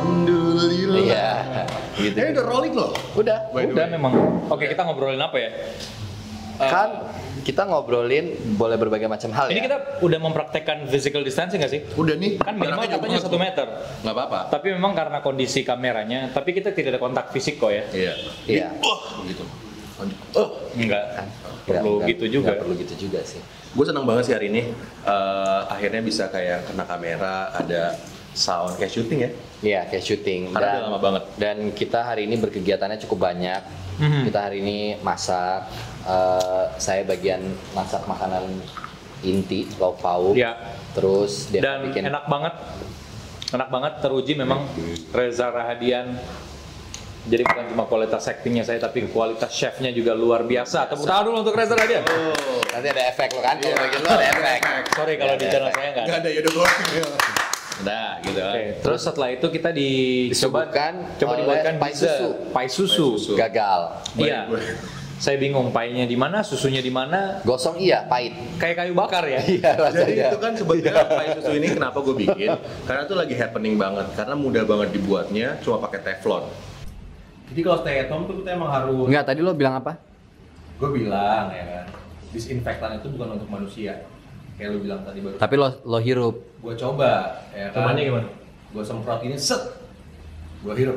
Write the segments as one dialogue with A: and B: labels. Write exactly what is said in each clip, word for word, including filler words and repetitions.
A: Alhamdulillah.
B: Iya. Gitu.
A: Eh udah rolling loh.
B: Udah.
C: Udah memang. Oke, kita ngobrolin apa ya?
B: Kan kita ngobrolin boleh berbagai macam hal
C: Ini
B: ya.
C: kita udah mempraktekkan physical distancing nggak sih?
A: Udah nih.
C: Kan minimal
A: jaraknya jauh
C: katanya
A: banget
C: satu
A: loh.
C: meter.
A: Nggak apa-apa.
C: Tapi memang karena kondisi kameranya, tapi kita tidak ada kontak fisik kok ya.
A: Iya.
B: Iya.
A: Wah, gitu. Oh,
C: Enggak.
B: Kan?
C: Perlu
B: Nggak-
C: gitu juga.
B: nggak perlu gitu juga sih.
A: gue senang banget sih hari ini. Eh, akhirnya bisa kayak kena kamera, ada sound kayak syuting ya.
B: Iya, kayak syuting.
A: Karena udah lama banget.
B: Dan kita hari ini berkegiatannya cukup banyak.
C: Mhm.
B: Kita hari ini masak. Eh, saya bagian masak makanan inti, lauk pauk.
C: Iya.
B: Terus dia
C: Dan
B: bikin
C: enak banget. Enak banget teruji memang Reza Rahadian. Jadi bukan cuma kualitas actingnya saya, tapi kualitas chefnya juga luar biasa. Tepuk tangan dulu untuk Reza Rahadian.
A: Oh.
B: nanti ada efek lo kan, kalau
A: Iya.
B: bagian lo ada efek.
C: Sorry kalau
B: Ada
C: di channel
B: efek.
C: saya nggak
A: Nggak
C: ada.
A: ada, ya udah gue.
C: Nah, gitu. Oke.
B: Terus
C: Terus setelah itu kita dicoba
B: disuguhkan
C: coba
B: oleh
C: dibuatkan
B: pai
C: dessert.
B: susu.
C: Pai susu.
A: Pai susu.
B: Gagal.
C: Iya. Saya bingung painya di mana, susunya di mana.
B: Gosong iya, pahit.
C: Kayak kayu bakar ya.
B: Iya
A: Jadi
B: rasanya.
A: itu kan sebenarnya pai susu ini kenapa gue bikin? Karena tuh lagi happening banget. Karena mudah banget dibuatnya, cuma pakai teflon.
D: Jadi kalau stay at home tuh kita emang harus,
B: Enggak, tadi lo bilang apa?
D: gue bilang ya kan, disinfektan itu bukan untuk manusia. Kayak lu bilang tadi baru.
B: Tapi lo lo hirup.
D: Gue coba, ya kan.
C: Cobanya gimana?
D: Gue semprot ini set, gue hirup.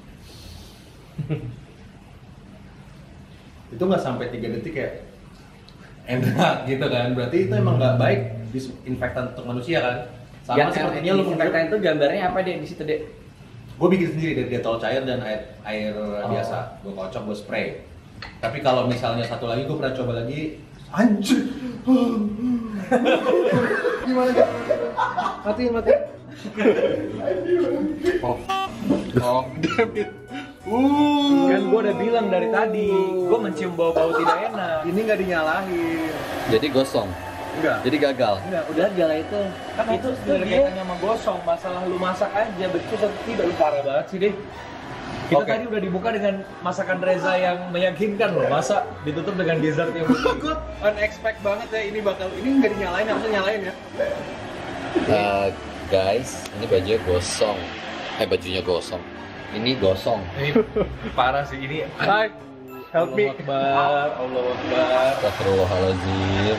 D: Itu nggak sampai tiga detik ya, enak gitu kan. Berarti itu emang nggak baik disinfektan untuk manusia kan. Sama sepertinya lu
E: disinfektan itu gambarnya apa deh di situ deh?
D: Gue bikin sendiri dari detol cair dan air, air biasa. Gue kocok, gue spray. Tapi kalau misalnya satu lagi, gue pernah coba lagi. Anjir. Gimana gak? Matiin, matiin. Oh. Oh, damn it. Uh.
C: Kan gue udah bilang dari tadi, gue mencium bau-bau tidak enak.
D: Ini nggak dinyalahin.
B: Jadi gosong.
D: Enggak.
B: Jadi gagal.
D: Enggak,
E: Udah gagal itu.
C: Kan itu sebenarnya kaitannya sama gosong, masalah lu masak aja, betul atau tidak, lu parah banget sih deh. Kita
D: Oke.
C: tadi udah dibuka dengan masakan Reza yang meyakinkan loh, masa ditutup dengan dessert yang
D: Gue unexpected banget ya, ini bakal, ini nggak dinyalain, harusnya nyalain ya.
B: Eh, guys, ini bajunya gosong. Eh, bajunya gosong. Ini gosong.
C: ini parah sih ini. Hai, help me.
D: Akbar, Allah Akbar.
B: Astagfirullahaladzim.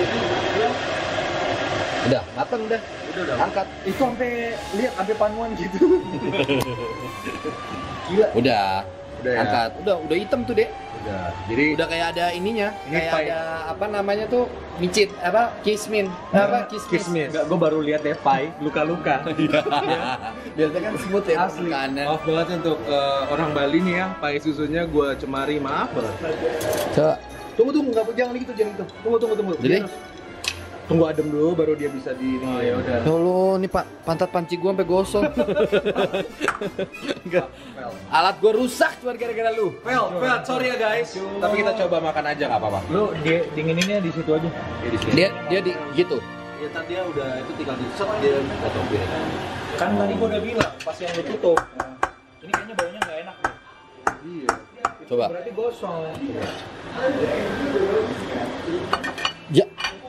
B: Udah, mateng udah.
D: Udah, udah.
B: Angkat.
C: Itu sampai lihat sampai panuan gitu.
B: Gila. Udah.
D: Udah ya?
B: Angkat. Udah, udah hitam tuh, Dek.
D: Udah. Jadi
B: Udah kayak ada ininya,
D: Ini
B: kayak
D: pie.
B: ada apa namanya tuh? Micit, apa? Kismin. Apa? Kismis.
C: Enggak, gue baru lihat deh pai, luka-luka.
B: Biasanya kan semut ya
D: asli.
B: kanan.
D: Maaf banget untuk eh, orang Bali nih ya, pai susunya gue cemari, maaf banget.
B: Coba.
D: Tunggu tunggu, nggak jangan gitu, jangan gitu. Tunggu tunggu tunggu.
B: Jadi?
D: Dia- tunggu adem dulu, baru dia bisa di. Oh ya udah.
B: Ya Allah, nih Pak, pantat panci gua sampai gosong. Enggak. Alat gua rusak cuma gara-gara lu.
D: Well, well, sorry ya guys. Tapi kita coba makan aja nggak apa-apa.
C: Lu di, dingininnya di situ aja.
D: Ya, di sini.
B: Dia dia di gitu.
D: Ya tadi dia udah itu tinggal di set dia potong piring.
C: Kan tadi gue udah bilang pas yang lu tutup. Ini kayaknya baunya nggak enak nih.
D: Iya.
B: Coba.
C: Berarti gosong.
B: Ya.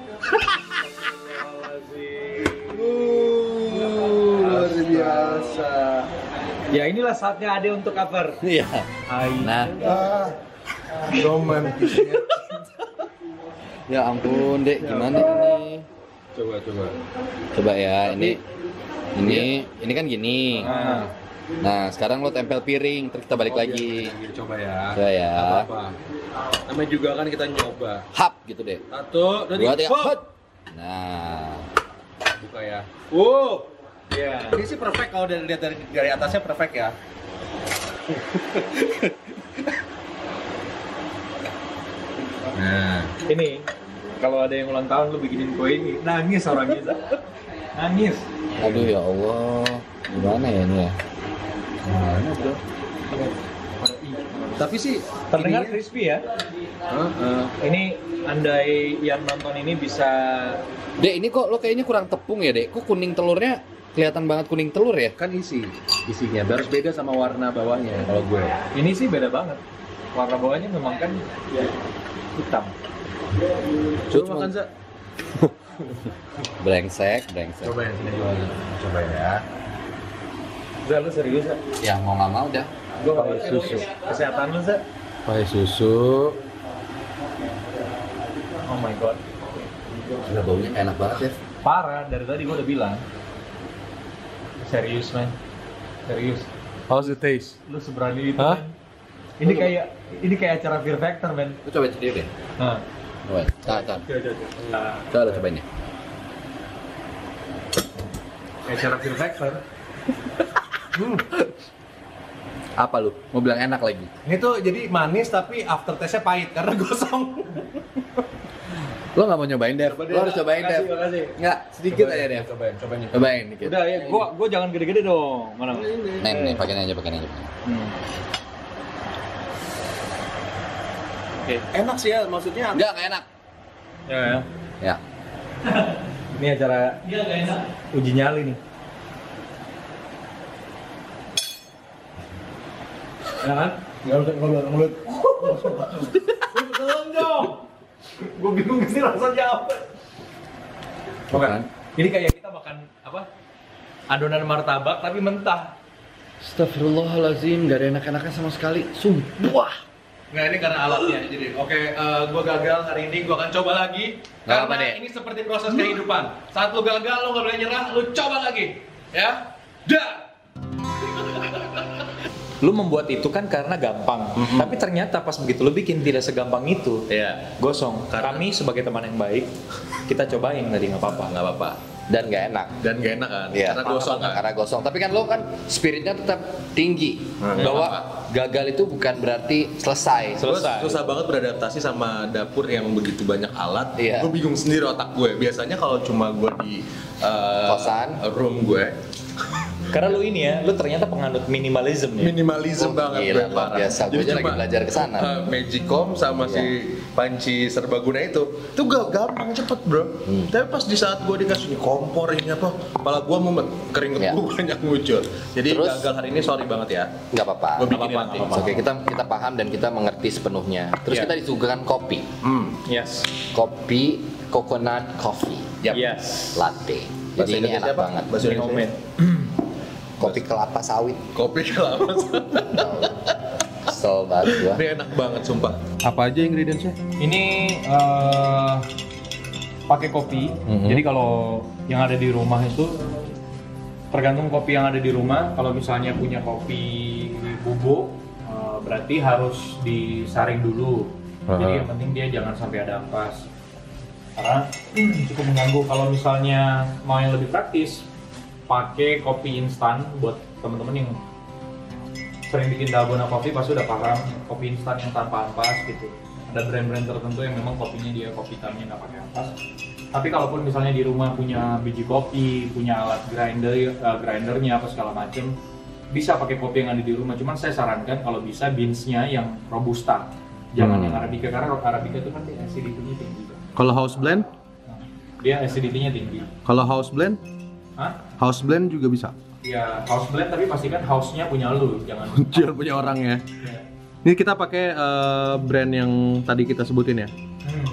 D: Uh, luar biasa.
C: Ya inilah saatnya Ade untuk cover.
B: Iya.
C: Hai.
B: Nah,
D: Ah, romantisnya.
B: ya ampun, Dek, gimana ini?
D: Coba coba.
B: Coba ya, ini ini ini kan gini.
D: Ah.
B: Nah, sekarang lo tempel piring, terus kita balik
D: Oh,
B: lagi.
D: biar- biar coba ya.
B: Coba ya.
D: Apa? Namanya juga kan kita nyoba.
B: Hap gitu deh.
D: Satu, dan
B: Dua, tiga.
D: hop.
B: hut. Nah,
D: Buka ya. Wow.
C: Iya.
D: Ini sih perfect kalau dari lihat dari, dari atasnya perfect ya. Nah,
C: Ini kalau ada yang ulang tahun lu bikinin kue ini, nangis orang kita. Nangis.
B: aduh ya Allah, gimana ya ini ya?
D: mana bro? Tapi sih
C: Terdengar
D: ininya-
C: crispy ya.
D: Heeh.
C: Ini andai yang nonton ini bisa
B: Dek, ini kok lo kayaknya kurang tepung ya, Dek? Kok kuning telurnya kelihatan banget kuning telur ya?
D: Kan isi isinya harus beda sama warna bawahnya kalau gue.
C: ini sih beda banget. Warna bawahnya memang kan ya, hitam.
D: Coba
B: Cuma-
D: makan Za.
B: Brengsek, brengsek.
D: Coba ya sini juga. Coba ya.
C: Zak, lu serius Zak?
B: Ya mau nggak mau dah.
C: Gue pakai susu. Kesehatan lu Zak?
F: Pakai susu.
C: Oh my god.
B: Gila baunya enak banget ya.
C: Parah, dari tadi gue udah bilang. Serius man. Serius.
F: How's the taste?
C: Lu seberani itu.
F: Hah?
C: Man. Ini kayak ini kayak acara Fear Factor man.
B: Lu cobain sendiri deh.
C: Nah.
B: Cobain. Tahan, tahan.
C: Coba coba. Nah,
B: Coba lu cobain ya.
C: kayak acara Fear Factor.
B: Apa lu? Mau bilang enak lagi?
A: Ini tuh jadi manis tapi after taste-nya pahit karena gosong.
B: Lo nggak mau nyobain Dev? Lo harus cobain Dev.
C: Makasih, makasih.
B: Nggak, sedikit aja Dev.
A: Cobain, cobain.
B: Cobain dikit.
C: Udah ya, gua gua jangan gede-gede dong. Mana?
B: Nih, nih, pakai aja, pakai aja.
C: Hmm.
A: Enak sih ya, maksudnya
B: Enggak, nggak enak.
C: Ya, ya.
B: Ya.
C: Ini acara uji nyali nih. Ya kan?
A: nggak usah ngeluh ngeluh. Tolong dong. Gue bingung sih rasanya apa.
C: Oke. Ini kayak kita makan apa? Adonan martabak tapi mentah.
B: Astagfirullahaladzim, nggak ada enak-enaknya sama sekali. Sumpah.
A: Nggak, ini karena alatnya. Jadi, oke, eh, gue gagal hari ini. Gue akan coba lagi.
B: Nggak
A: Karena
B: apa, Dek.
A: ini seperti proses kehidupan. Saat lu gagal, lu nggak boleh nyerah. Lu coba lagi, ya. Dah.
C: Lu membuat itu kan karena gampang, tapi ternyata pas begitu lu bikin tidak segampang itu.
A: Iya.
C: Gosong.
A: Karena-
C: Kami sebagai teman yang baik, kita cobain tadi nggak apa-apa.
A: Nggak apa-apa.
B: Dan nggak enak.
A: Dan gak enak kan?
B: Iya.
A: Karena gosong kan?
B: Karena gosong. Tapi kan lo kan spiritnya tetap tinggi.
A: Hmm.
B: Bahwa gagal itu bukan berarti selesai.
A: Gue
C: Selesai.
A: susah banget beradaptasi sama dapur yang begitu banyak alat.
B: Iya.
A: Gue bingung sendiri otak gue. Biasanya kalau cuma gue di uh,
B: Kosan.
A: room gue,
C: Karena lu ini ya, lu ternyata penganut minimalism ya.
A: minimalism
B: Oh,
A: banget.
B: gila,
A: gue,
B: luar
A: parah.
B: biasa. Gue
A: Jadi
B: aja lagi
A: cuma,
B: belajar ke sana.
A: uh, Magicom sama
B: Iya.
A: si panci serbaguna itu, itu gak gampang cepet bro.
B: Hmm.
A: Tapi pas di saat gue dikasih ini kompor ini apa, kepala gue mumet, keringet
B: Iya.
A: gue banyak muncul. Jadi
B: Terus?
A: gagal hari ini sorry banget ya.
B: Nggak apa-apa.
A: Gue bikin
C: apa-apa,
A: nanti.
C: nggak apa-apa.
B: Oke, kita kita paham dan kita mengerti sepenuhnya. Terus
C: Iya.
B: kita disuguhkan kopi.
A: Hmm.
C: Yes.
B: Kopi coconut coffee
A: Yap.
C: Yes.
B: latte.
A: Bahasa
B: Jadi ini
A: Indonesia
B: enak
A: apa?
B: banget.
A: Bahasa
C: Ini
A: Indonesia.
C: homemade.
B: Kopi kelapa sawit.
A: Kopi kelapa.
B: Kesel banget gua.
A: Ini enak banget sumpah.
F: Apa aja ingredientsnya?
C: Ini eh, pakai kopi.
F: Mhm.
C: Jadi kalau yang ada di rumah itu tergantung kopi yang ada di rumah. Kalau misalnya punya kopi bubuk, eh, berarti harus disaring dulu. Jadi
F: Aha.
C: yang penting dia jangan sampai ada ampas. Karena hmm, cukup mengganggu. Kalau misalnya mau yang lebih praktis, pakai kopi instan buat temen-temen yang sering bikin dalgona coffee pasti udah paham kopi instan yang tanpa ampas gitu. Ada brand-brand tertentu yang memang kopinya dia kopi hitamnya nggak pakai ampas. Tapi kalaupun misalnya di rumah punya biji kopi, punya alat grinder, uh, grindernya apa segala macem, bisa pakai kopi yang ada di rumah. Cuman saya sarankan kalau bisa beansnya yang robusta, jangan
F: Hmm.
C: yang arabica karena arabica itu kan dia acidity-nya tinggi.
F: Kalau house blend?
C: Dia acidity-nya tinggi.
F: Kalau house blend?
C: Hah?
F: House blend juga bisa.
C: Ya house blend tapi pastikan house-nya punya lu, jangan.
F: Jangan punya orang ya.
C: Ya.
F: Ini kita pakai eh, brand yang tadi kita sebutin ya.
C: Hmm.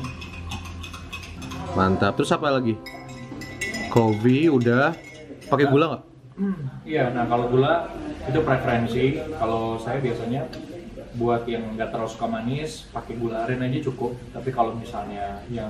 F: Mantap. Terus apa lagi? Coffee udah. Pakai gula nggak?
C: Iya, nah kalau gula itu preferensi. Kalau saya biasanya buat yang nggak terlalu suka manis, pakai gula aren aja cukup. Tapi kalau misalnya yang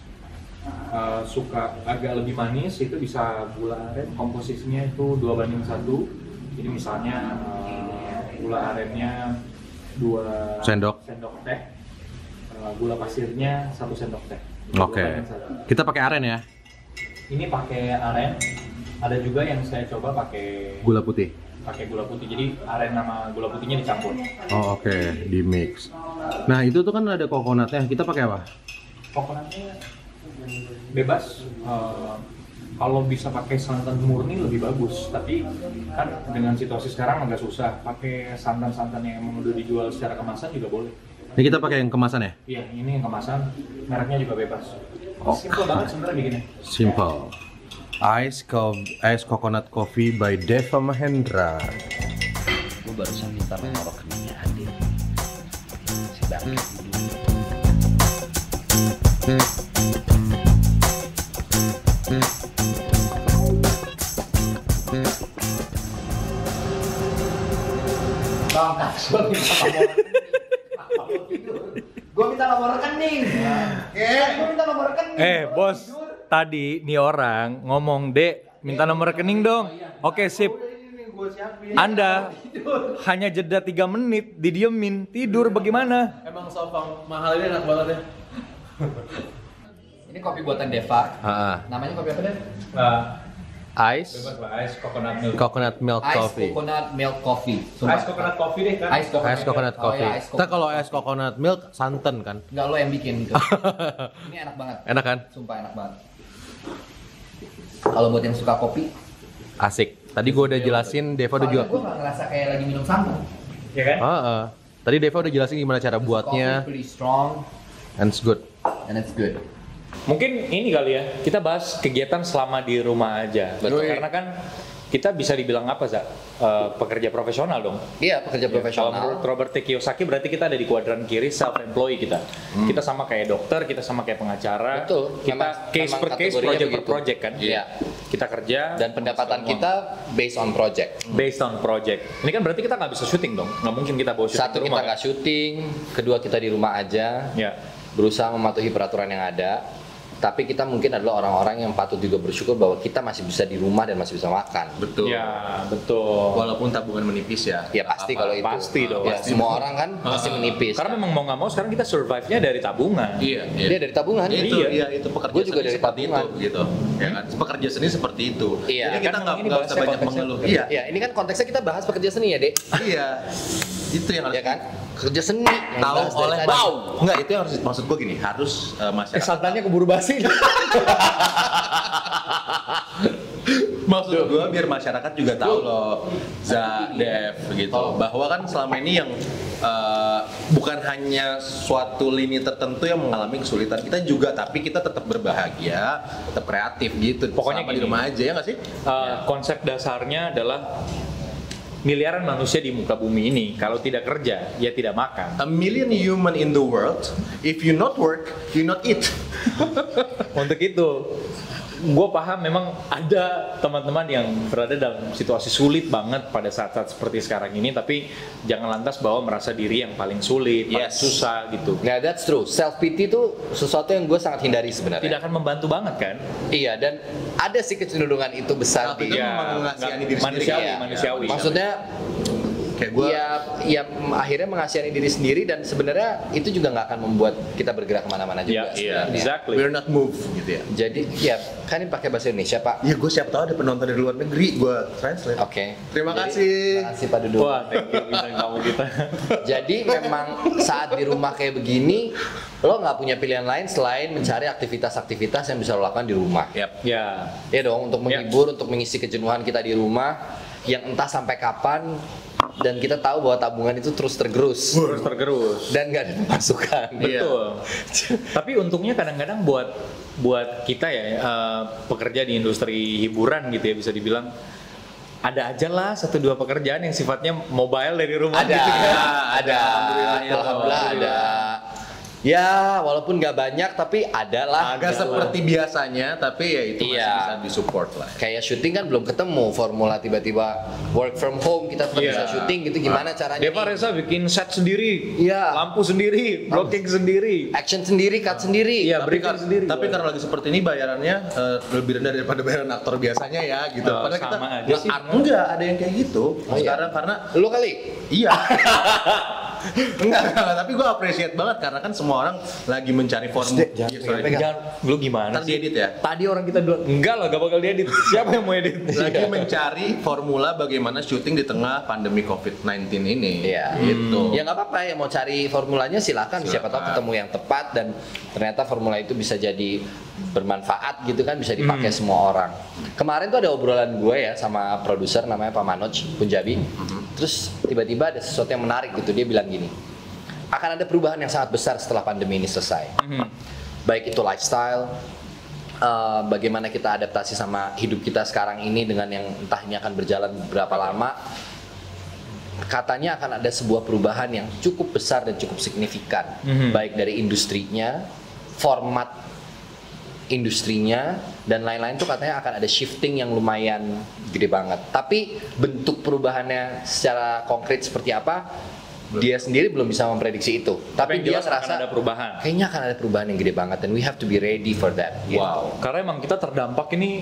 C: uh, suka agak lebih manis, itu bisa gula aren. Komposisinya itu dua banding satu. Jadi misalnya uh, gula arennya dua
F: Sendok.
C: sendok teh, uh, gula pasirnya satu sendok teh.
F: Oke.
C: Dua banding satu.
F: Kita pakai aren ya.
C: Ini pakai aren. Ada juga yang saya coba pakai
F: Gula putih.
C: pakai gula putih. Jadi aren sama gula putihnya dicampur.
F: Oh oke, di mix. Nah itu tuh kan ada coconutnya. Kita pakai apa?
C: Coconutnya bebas. Eh, kalau bisa pakai santan murni lebih bagus. Tapi kan dengan situasi sekarang agak susah. Pakai santan-santan yang emang udah dijual secara kemasan juga boleh.
F: Ini kita pakai yang kemasan ya.
C: Iya, ini yang kemasan. Mereknya juga bebas. Simple banget sebenarnya bikinnya.
F: Simple. Ice co ice coconut coffee by Deva Mahendra.
B: Gue barusan minta nomor rekeningnya Adit. Si bangke. Tongkat, gue minta nomor rekening. Gue minta nomor rekening. Kan gue minta nomor rekening.
C: Eh bos, tadi nih orang ngomong, Dek, minta nomor rekening dong. Oke sip. Anda hanya jeda tiga menit, didiemin, tidur bagaimana?
D: Emang sofang mahal ini enak banget ya.
B: Ini kopi buatan Deva.
F: Ah,
B: Namanya kopi apa deh?
F: ice
C: Bebas lah, ice coconut milk.
F: coconut milk
B: Ice
F: coffee.
B: coconut milk coffee. Sumpah.
C: Ice coconut coffee deh kan?
B: Ice coconut,
F: Ice coconut
B: Oh,
F: coffee.
B: ya, ice
F: Kita kalau ice coconut milk santan kan?
B: Enggak, lo yang bikin gitu. Ini enak banget.
F: Enak kan?
B: Sumpah enak banget. Kalau buat yang suka kopi,
F: Asik. Tadi gue udah jelasin, Deva udah
B: soalnya
F: juga.
B: gue gak ngerasa kayak lagi minum sampo.
C: Ya kan?
F: Ah, ah. Tadi Deva udah jelasin gimana cara
B: Coffee
F: buatnya,
B: pretty strong
F: and it's good.
B: and it's good.
C: Mungkin ini kali ya, kita bahas kegiatan selama di rumah aja.
B: Betul.
C: Karena kan kita bisa dibilang apa, Za? Eh, pekerja profesional dong.
B: Iya, pekerja
C: Kalau
B: profesional.
C: menurut Robert T. Kiyosaki berarti kita ada di kuadran kiri self-employed kita. Kita sama kayak dokter, kita sama kayak pengacara.
B: Betul.
C: Kita
B: Memang-
C: case
B: memang
C: per case,
B: kategorinya
C: project per
B: begitu.
C: project kan.
B: Iya.
C: Kita kerja
B: Dan pendapatan kita based on project.
C: based on project. Ini kan berarti kita nggak bisa syuting dong. Nggak mungkin kita bawa syuting
B: Satu
C: ke
B: kita
C: rumah.
B: nggak syuting, kedua kita di rumah aja,
C: Ya.
B: berusaha mematuhi peraturan yang ada. Tapi kita mungkin adalah orang-orang yang patut juga bersyukur bahwa kita masih bisa di rumah dan masih bisa makan.
A: Betul.
C: Ya, betul.
A: Walaupun tabungan menipis ya.
B: Ya pasti
A: Apa-apa.
B: kalau itu.
C: Pasti dong.
B: Ya, semua orang kan pasti menipis.
C: Karena memang mau nggak mau sekarang kita survive-nya dari tabungan.
A: Iya, iya.
B: Dia dari tabungan.
A: Itu
C: Iya.
A: iya, itu pekerja
B: Gua juga
A: seni
B: dari
A: seperti
B: tabungan.
A: itu gitu. Ya kan? Pekerja seni seperti itu.
B: Iya,
A: Jadi kita
C: kan
A: nggak
C: memang ini
A: nggak usah
C: bahasanya
A: banyak
C: konteksnya
A: mengeluh.
C: pekerja.
A: Iya.
B: Ya, ini kan konteksnya kita bahas pekerja seni ya, Dek.
A: Iya. Itu yang harus
B: Ya kan? Kerja seni yang
A: tahu
B: dibahas dari
A: oleh
B: tadi.
A: wow. Enggak, itu yang harus maksud gue gini, harus uh,
C: Eh,
A: masyarakat.
C: santannya keburu basi.
A: Maksud gue biar masyarakat juga tahu loh, Za, Dev gitu, bahwa kan selama ini yang uh, bukan hanya suatu lini tertentu yang mengalami kesulitan, kita juga, tapi kita tetap berbahagia, tetap kreatif gitu.
C: Pokoknya
A: selama di
C: gini.
A: rumah aja ya nggak sih?
C: Uh, konsep dasarnya adalah miliaran manusia di muka bumi ini kalau tidak kerja ya tidak makan.
A: A million human in the world, if you not work, you not eat.
C: Untuk itu, gue paham memang ada teman-teman yang berada dalam situasi sulit banget pada saat-saat seperti sekarang ini, tapi jangan lantas bahwa merasa diri yang paling sulit, paling
A: Yes.
C: susah gitu.
B: Nah, that's true. Self pity itu sesuatu yang gue sangat hindari sebenarnya.
C: Tidak akan membantu banget kan?
B: Iya, dan ada sih kecenderungan itu besar
A: Tapi
B: di.
A: kan
C: Ya,
A: mengasihani
C: nggak-
A: diri sendiri.
C: manusiawi,
B: Iya.
C: manusiawi.
B: Maksudnya
A: Kayak gue,
B: ya, ya mm, akhirnya mengasihani diri sendiri dan sebenarnya itu juga nggak akan membuat kita bergerak kemana-mana
C: Iya,
B: juga.
C: iya,
B: sebenarnya.
C: exactly.
A: we're not move gitu ya.
B: Jadi ya kan ini pakai bahasa Indonesia Pak.
A: Ya gue siapa tahu ada penonton dari luar negeri, gue translate.
B: Oke.
A: Terima
B: Jadi,
A: kasih.
B: Terima kasih Pak Duduk.
C: Wah, thank you bintang tamu kita.
B: Jadi memang saat di rumah kayak begini, lo nggak punya pilihan lain selain mencari aktivitas-aktivitas yang bisa lo lakukan di rumah.
A: Yap.
C: Ya,
B: Ya dong, untuk
C: Ya.
B: menghibur, untuk mengisi kejenuhan kita di rumah yang entah sampai kapan, dan kita tahu bahwa tabungan itu terus tergerus
C: terus tergerus.
B: dan nggak ada pemasukan.
A: Iya.
C: Betul. Tapi untungnya kadang-kadang buat buat kita ya eh, pekerja di industri hiburan gitu ya, bisa dibilang ada aja lah satu dua pekerjaan yang sifatnya mobile dari rumah
B: Ada,
C: gitu kan.
B: ada,
A: Alhamdulillah, ya,
B: alhamdulillah ada. Ya, walaupun nggak banyak tapi ada lah.
A: Agak
B: gitu.
A: seperti biasanya, tapi ya itu masih
B: Iya.
A: bisa disupport lah.
B: Kayak syuting kan belum ketemu formula tiba-tiba work from home kita tetap
C: Iya.
B: bisa syuting gitu, gimana caranya?
C: Deva
B: nih?
C: Reza bikin set sendiri,
B: Iya.
C: lampu sendiri, blocking sendiri.
B: Action sendiri, cut sendiri.
C: Iya,
A: tapi,
C: berikan
A: kar-
C: sendiri.
A: tapi karena lagi seperti ini bayarannya eh, lebih rendah daripada bayaran aktor biasanya ya gitu.
C: Oh,
A: Padahal
C: sama
A: kita
C: aja
A: nge-
C: sih.
A: art- enggak ada yang kayak gitu.
B: Oh, iya.
A: Sekarang karena
B: Lu kali?
A: iya. enggak, enggak, tapi gue appreciate banget karena kan semua orang lagi mencari formula.
B: jangan
A: Iya, sorry.
B: pegang-pegang.
C: Jangan, lu gimana
A: Ntar
C: sih?
A: diedit ya.
C: Tadi orang kita dua, enggak lah, gak bakal diedit. Siapa yang mau edit?
A: Lagi mencari formula bagaimana syuting di tengah pandemi covid sembilan belas ini.
B: Iya.
A: Gitu.
B: Ya nggak apa-apa ya, mau cari formulanya silakan. Siapa tahu ketemu yang tepat dan ternyata formula itu bisa jadi bermanfaat gitu kan, bisa dipakai semua orang. Kemarin tuh ada obrolan gue ya sama produser namanya Pak Manoj Punjabi. Terus tiba-tiba ada sesuatu yang menarik gitu, dia bilang gini, akan ada perubahan yang sangat besar setelah pandemi ini selesai. Baik itu lifestyle, eh, bagaimana kita adaptasi sama hidup kita sekarang ini dengan yang entah ini akan berjalan berapa lama. Katanya akan ada sebuah perubahan yang cukup besar dan cukup signifikan,
C: Mhm.
B: baik dari industrinya, format industrinya dan lain-lain tuh katanya akan ada shifting yang lumayan gede banget. Tapi bentuk perubahannya secara konkret seperti apa, dia sendiri belum bisa memprediksi itu. Tapi,
C: yang
B: dia
C: jelas akan
B: ngerasa
C: ada perubahan.
B: kayaknya akan ada perubahan yang gede banget dan we have to be ready for that. gitu.
A: Wow.
C: Karena emang kita terdampak ini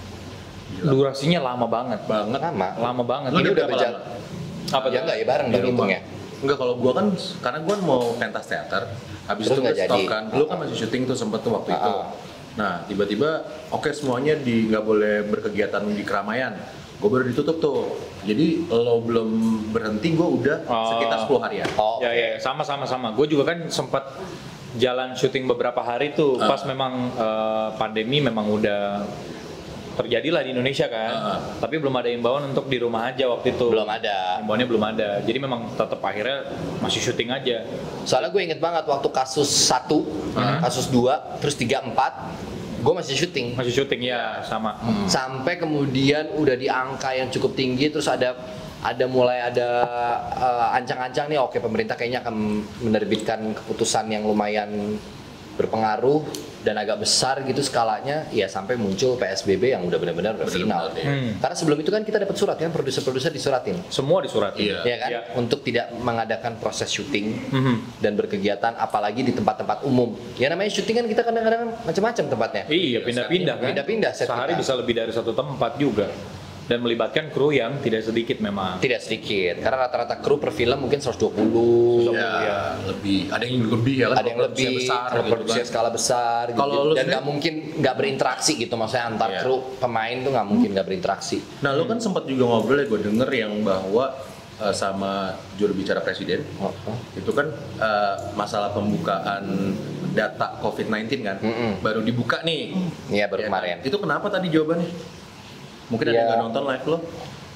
C: durasinya lama banget.
B: Banget lama.
C: Lama banget.
A: Lu
B: Ini
A: udah
B: udah
A: berapa
B: berjalan.
C: Apa
B: Ya
C: tuh?
B: enggak ya bareng
A: Di
B: dong
A: rumah.
B: hitungnya.
A: Enggak, kalau gua kan karena gua mau pentas teater, habis
B: Terus
A: itu
B: nggak
A: ke stop
B: jadi.
A: kan. Lu kan masih syuting tuh sempet tuh waktu itu.
B: Ah, ah.
A: Nah, tiba-tiba oke semuanya di nggak boleh berkegiatan di keramaian. Gue baru ditutup tuh. Jadi lo belum berhenti, gue udah
C: Oh.
A: sekitar sepuluh harian.
B: Oh,
C: Ya ya sama sama sama. Gue juga kan sempat jalan syuting beberapa hari tuh
A: Ah.
C: pas memang eh, pandemi memang udah terjadi lah di Indonesia kan.
A: Ah.
C: Tapi belum ada imbauan untuk di rumah aja waktu itu.
B: belum ada.
C: Imbauannya belum ada. Jadi memang tetap akhirnya masih syuting aja.
B: Soalnya gue inget banget waktu kasus satu, kasus dua, terus tiga, empat, gue masih syuting.
C: Masih syuting ya sama.
B: Sampai kemudian udah di angka yang cukup tinggi, terus ada ada mulai ada eh, ancang-ancang nih, oke pemerintah kayaknya akan menerbitkan keputusan yang lumayan berpengaruh dan agak besar gitu skalanya, ya sampai muncul P S B B yang udah benar-benar udah final.
A: Benar-benar,
C: Hmm.
B: Karena sebelum itu kan kita dapat surat kan, produser-produser disuratin,
C: Semua disuratin.
A: Iya.
B: ya kan,
C: Iya.
B: untuk tidak mengadakan proses syuting
C: Mhm.
B: dan berkegiatan apalagi di tempat-tempat umum. Ya namanya syuting kan kita kadang-kadang macam-macam tempatnya.
C: Iya, pindah-pindah kan.
B: Pindah-pindah set
C: Sehari
B: kita.
C: bisa lebih dari satu tempat juga. Dan melibatkan kru yang tidak sedikit memang.
B: Tidak sedikit, karena rata-rata kru per film mungkin seratus dua puluh.
A: Ya,
C: Iya.
A: lebih. Ada yang lebih ya kan?
B: Ada yang
A: kalau produksinya
B: lebih,
A: besar
B: kalau
A: gitu
B: produksi
A: kan.
B: skala besar gitu.
A: Kalau lu
B: dan
A: sendiri-
B: nggak mungkin nggak berinteraksi gitu, maksudnya antar
A: Iya.
B: kru pemain tuh nggak mungkin nggak berinteraksi.
A: Nah, lu kan sempat juga ngobrol ya, gue denger yang bahwa eh, sama juru bicara presiden
B: Oh, oh.
A: itu kan eh, masalah pembukaan data covid sembilan belas kan
B: Mm-mm.
A: baru dibuka nih.
B: Iya baru
A: Ya kan?
B: kemarin.
A: Itu kenapa tadi jawabannya? Mungkin ada
B: Ya.
A: yang nggak nonton live lo?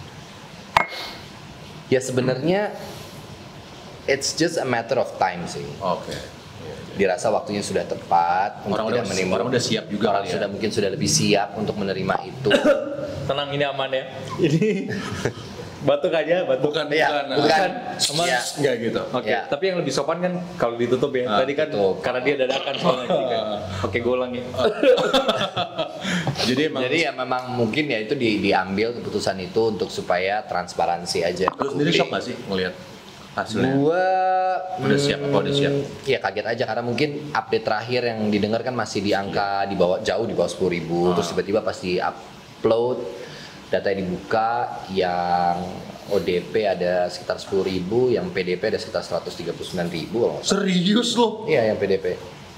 B: Ya sebenarnya it's just a matter of time sih.
A: Oke.
B: Dirasa waktunya sudah tepat untuk
A: Orang
B: tidak
A: udah-
B: menimbul-
A: orang udah siap juga
B: Orang
A: kali ya.
B: sudah mungkin sudah lebih siap untuk menerima itu.
C: Tenang, ini aman ya. Ini batuk aja, batuk.
A: Bukan,
B: Iya,
A: bukan,
B: bukan.
A: Sama
B: Iya.
A: nggak gitu.
C: Oke,
B: Ya.
C: tapi yang lebih sopan kan kalau ditutup ya.
A: Ah,
C: Tadi kan
B: tutup.
C: karena dia dadakan soalnya. Jadi kan. Oke, gue ulangi.
A: Jadi emang
B: Jadi ya memang mungkin ya itu di, diambil keputusan itu untuk supaya transparansi aja.
A: lu sendiri shock nggak sih ngelihat hasilnya?
B: Gua
A: Udah siap apa udah siap?
B: Ya kaget aja karena mungkin update terakhir yang didengar kan masih di angka di bawah jauh di bawah sepuluh ribu.
A: Ah.
B: Terus tiba-tiba pas di upload data yang dibuka yang O D P ada sekitar sepuluh ribu, yang P D P ada sekitar seratus tiga puluh sembilan ribu kalau nggak salah.
A: Serius lo?
B: Iya yang P D P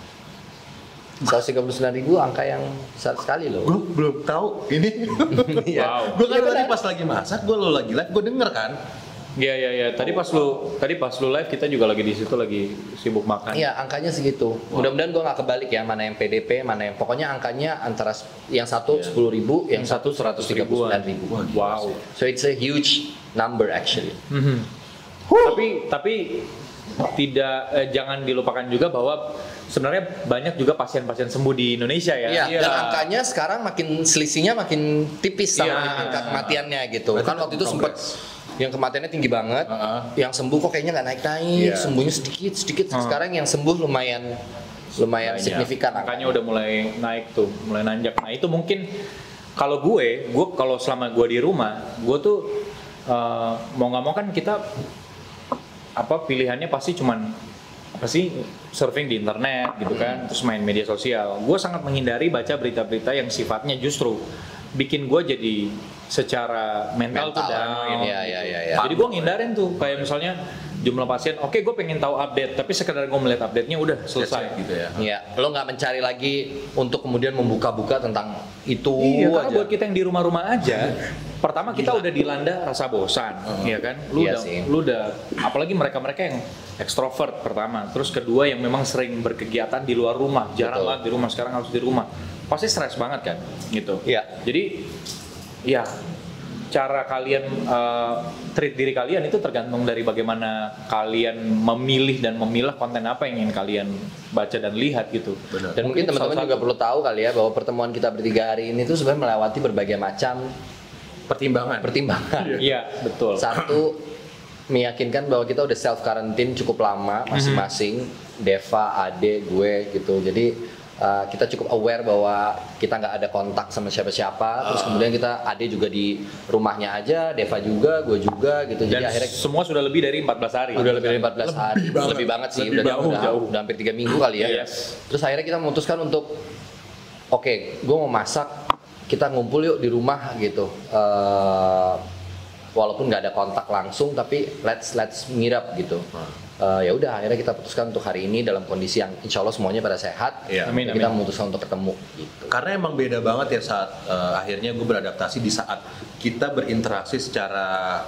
B: seratus tiga puluh sembilan ribu, angka yang besar sekali loh.
A: Gue belum tahu ini.
B: Iya.
C: Wow.
A: Gue kan
B: Iya,
A: tadi
B: benar.
A: pas lagi masak, gue lo lagi live, gue denger kan.
C: Iya iya iya. Tadi pas lu tadi pas lu live kita juga lagi di situ lagi sibuk makan.
B: Iya, angkanya segitu. Mudah-mudahan gue nggak kebalik ya, mana yang P D P, mana yang pokoknya angkanya antara s- yang satu
A: Iya.
B: sepuluh ribu, yang
C: Yang satu
B: satu seratus tiga puluh sembilan ribu.
A: Wah, gila
C: Wow.
A: sih.
B: So it's a huge number actually.
C: Mhm. Tapi tapi tidak eh, jangan dilupakan juga bahwa sebenarnya banyak juga pasien-pasien sembuh di Indonesia ya.
B: Iya, dan angkanya sekarang makin selisihnya makin tipis sama
C: Iya.
B: angka kematiannya gitu.
A: Berarti
B: Kan waktu itu sempat
A: progress.
B: yang kematiannya tinggi banget,
A: Heeh.
B: yang sembuh kok kayaknya nggak naik-naik,
A: Iya.
B: sembuhnya sedikit sedikit.
C: Heeh.
B: Sekarang yang sembuh lumayan lumayan
C: Banyak.
B: signifikan
C: Angkanya udah mulai naik tuh, mulai nanjak. Nah itu mungkin kalau gue, gue kalau selama gue di rumah, gue tuh eh, mau nggak mau kan kita apa pilihannya pasti cuman apa sih surfing di internet gitu kan, terus main media sosial. Gue sangat menghindari baca berita-berita yang sifatnya justru bikin gue jadi secara mental, tuh down.
B: Iya, iya, iya, iya.
C: Jadi gue ngindarin tuh kayak misalnya jumlah pasien, oke gue pengen tahu update, tapi sekedar gue melihat update-nya udah selesai.
A: gitu ya.
B: Iya, lo nggak mencari lagi untuk kemudian membuka-buka tentang itu
C: Iya, karena
B: aja.
C: buat kita yang di rumah-rumah aja, pertama kita udah dilanda rasa bosan, ya kan? Lu
B: Iya
C: udah,
B: sih.
C: lu udah, apalagi mereka-mereka yang ekstrovert pertama, terus kedua yang memang sering berkegiatan di luar rumah, jarang
B: Betul.
C: banget di rumah, sekarang harus di rumah, pasti stres banget kan, gitu.
B: Iya.
C: Jadi, ya cara kalian uh, treat diri kalian itu tergantung dari bagaimana kalian memilih dan memilah konten apa yang ingin kalian baca dan lihat gitu.
A: Benar.
B: Dan mungkin teman-teman
C: salah
B: juga
C: satu-
B: perlu tahu kali ya bahwa pertemuan kita bertiga hari ini tuh sebenarnya melewati berbagai macam
A: Pertimbangan.
B: pertimbangan.
C: Iya, betul.
B: Satu, meyakinkan bahwa kita udah self quarantine cukup lama masing-masing, Deva, Ade, gue gitu. Jadi Uh, kita cukup aware bahwa kita nggak ada kontak sama siapa-siapa, terus kemudian kita Ade juga di rumahnya aja, Deva juga, gue juga gitu.
C: Dan
B: jadi akhirnya
C: semua sudah lebih dari empat belas hari.
B: udah lebih dari empat belas hari,
A: Lebih banget.
B: lebih banget sih,
A: Lebih
B: udah,
A: jauh,
B: udah,
A: jauh.
B: udah hampir tiga minggu kali ya.
C: Yes.
B: Terus akhirnya kita memutuskan untuk, oke, okay, gue mau masak, kita ngumpul yuk di rumah gitu. Uh, walaupun nggak ada kontak langsung, tapi let's let's meet up gitu. Uh, ya udah akhirnya kita putuskan untuk hari ini dalam kondisi yang insya Allah semuanya pada sehat.
A: Iya.
C: Amin,
B: Kita
C: amin.
B: memutuskan untuk ketemu gitu.
A: Karena emang beda banget ya saat eh, akhirnya gue beradaptasi di saat kita berinteraksi secara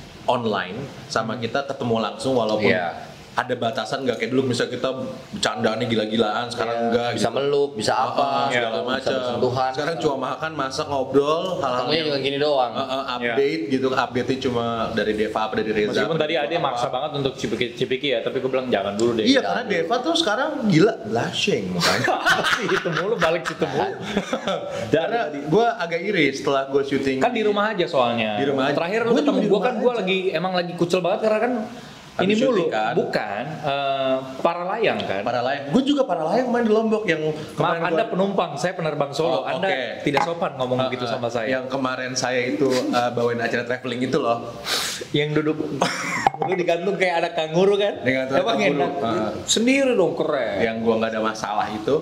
A: online sama kita ketemu langsung walaupun
B: Iya.
A: ada batasan nggak kayak dulu misalnya kita bercandaannya gila-gilaan sekarang
B: Iya,
A: enggak
B: bisa
A: gitu.
B: meluk, bisa apa,
A: Ah, segala
B: gitu, bisa
A: macam.
B: bersentuhan.
A: Sekarang cuma makan, masak, ngobrol, hal-hal
B: Ketemunya
A: yang
B: juga gini doang.
A: eh, eh, update gitu, update-nya cuma dari Deva apa dari Reza.
C: Meskipun
A: apa
C: tadi
A: dari
C: Ade
A: apa.
C: maksa banget untuk cipiki-cipiki ya, tapi gue bilang jangan dulu deh.
A: Iya, karena Deva tuh sekarang gila blushing mukanya.
C: Itu mulu, balik situ mulu.
A: Karena gue agak iri setelah gue syuting.
C: Kan di rumah aja soalnya.
A: Di rumah aja.
C: Terakhir
A: Gua
C: lu ketemu
A: juga di
C: gue
A: rumah
C: kan gue
A: aja.
C: lagi emang lagi kucel banget karena kan
A: Habis
C: ini mulu,
A: syuting kan?
C: bukan eh, para layang kan.
A: Para layang. Gue juga para layang main di Lombok yang
C: Maaf,
A: kemarin
C: Anda
A: gua-
C: penumpang, saya penerbang
A: Oh,
C: solo. Anda
A: oke.
C: tidak sopan ngomong
A: Uh,
C: begitu
A: uh,
C: sama saya.
A: Yang kemarin saya itu uh, bawain acara traveling itu loh.
C: Yang duduk lu digantung kayak ada kanguru kan?
A: Digantung
C: Emang
A: kanguru,
C: enak.
A: uh.
C: Sendiri dong keren.
A: Yang gua nggak ada masalah itu.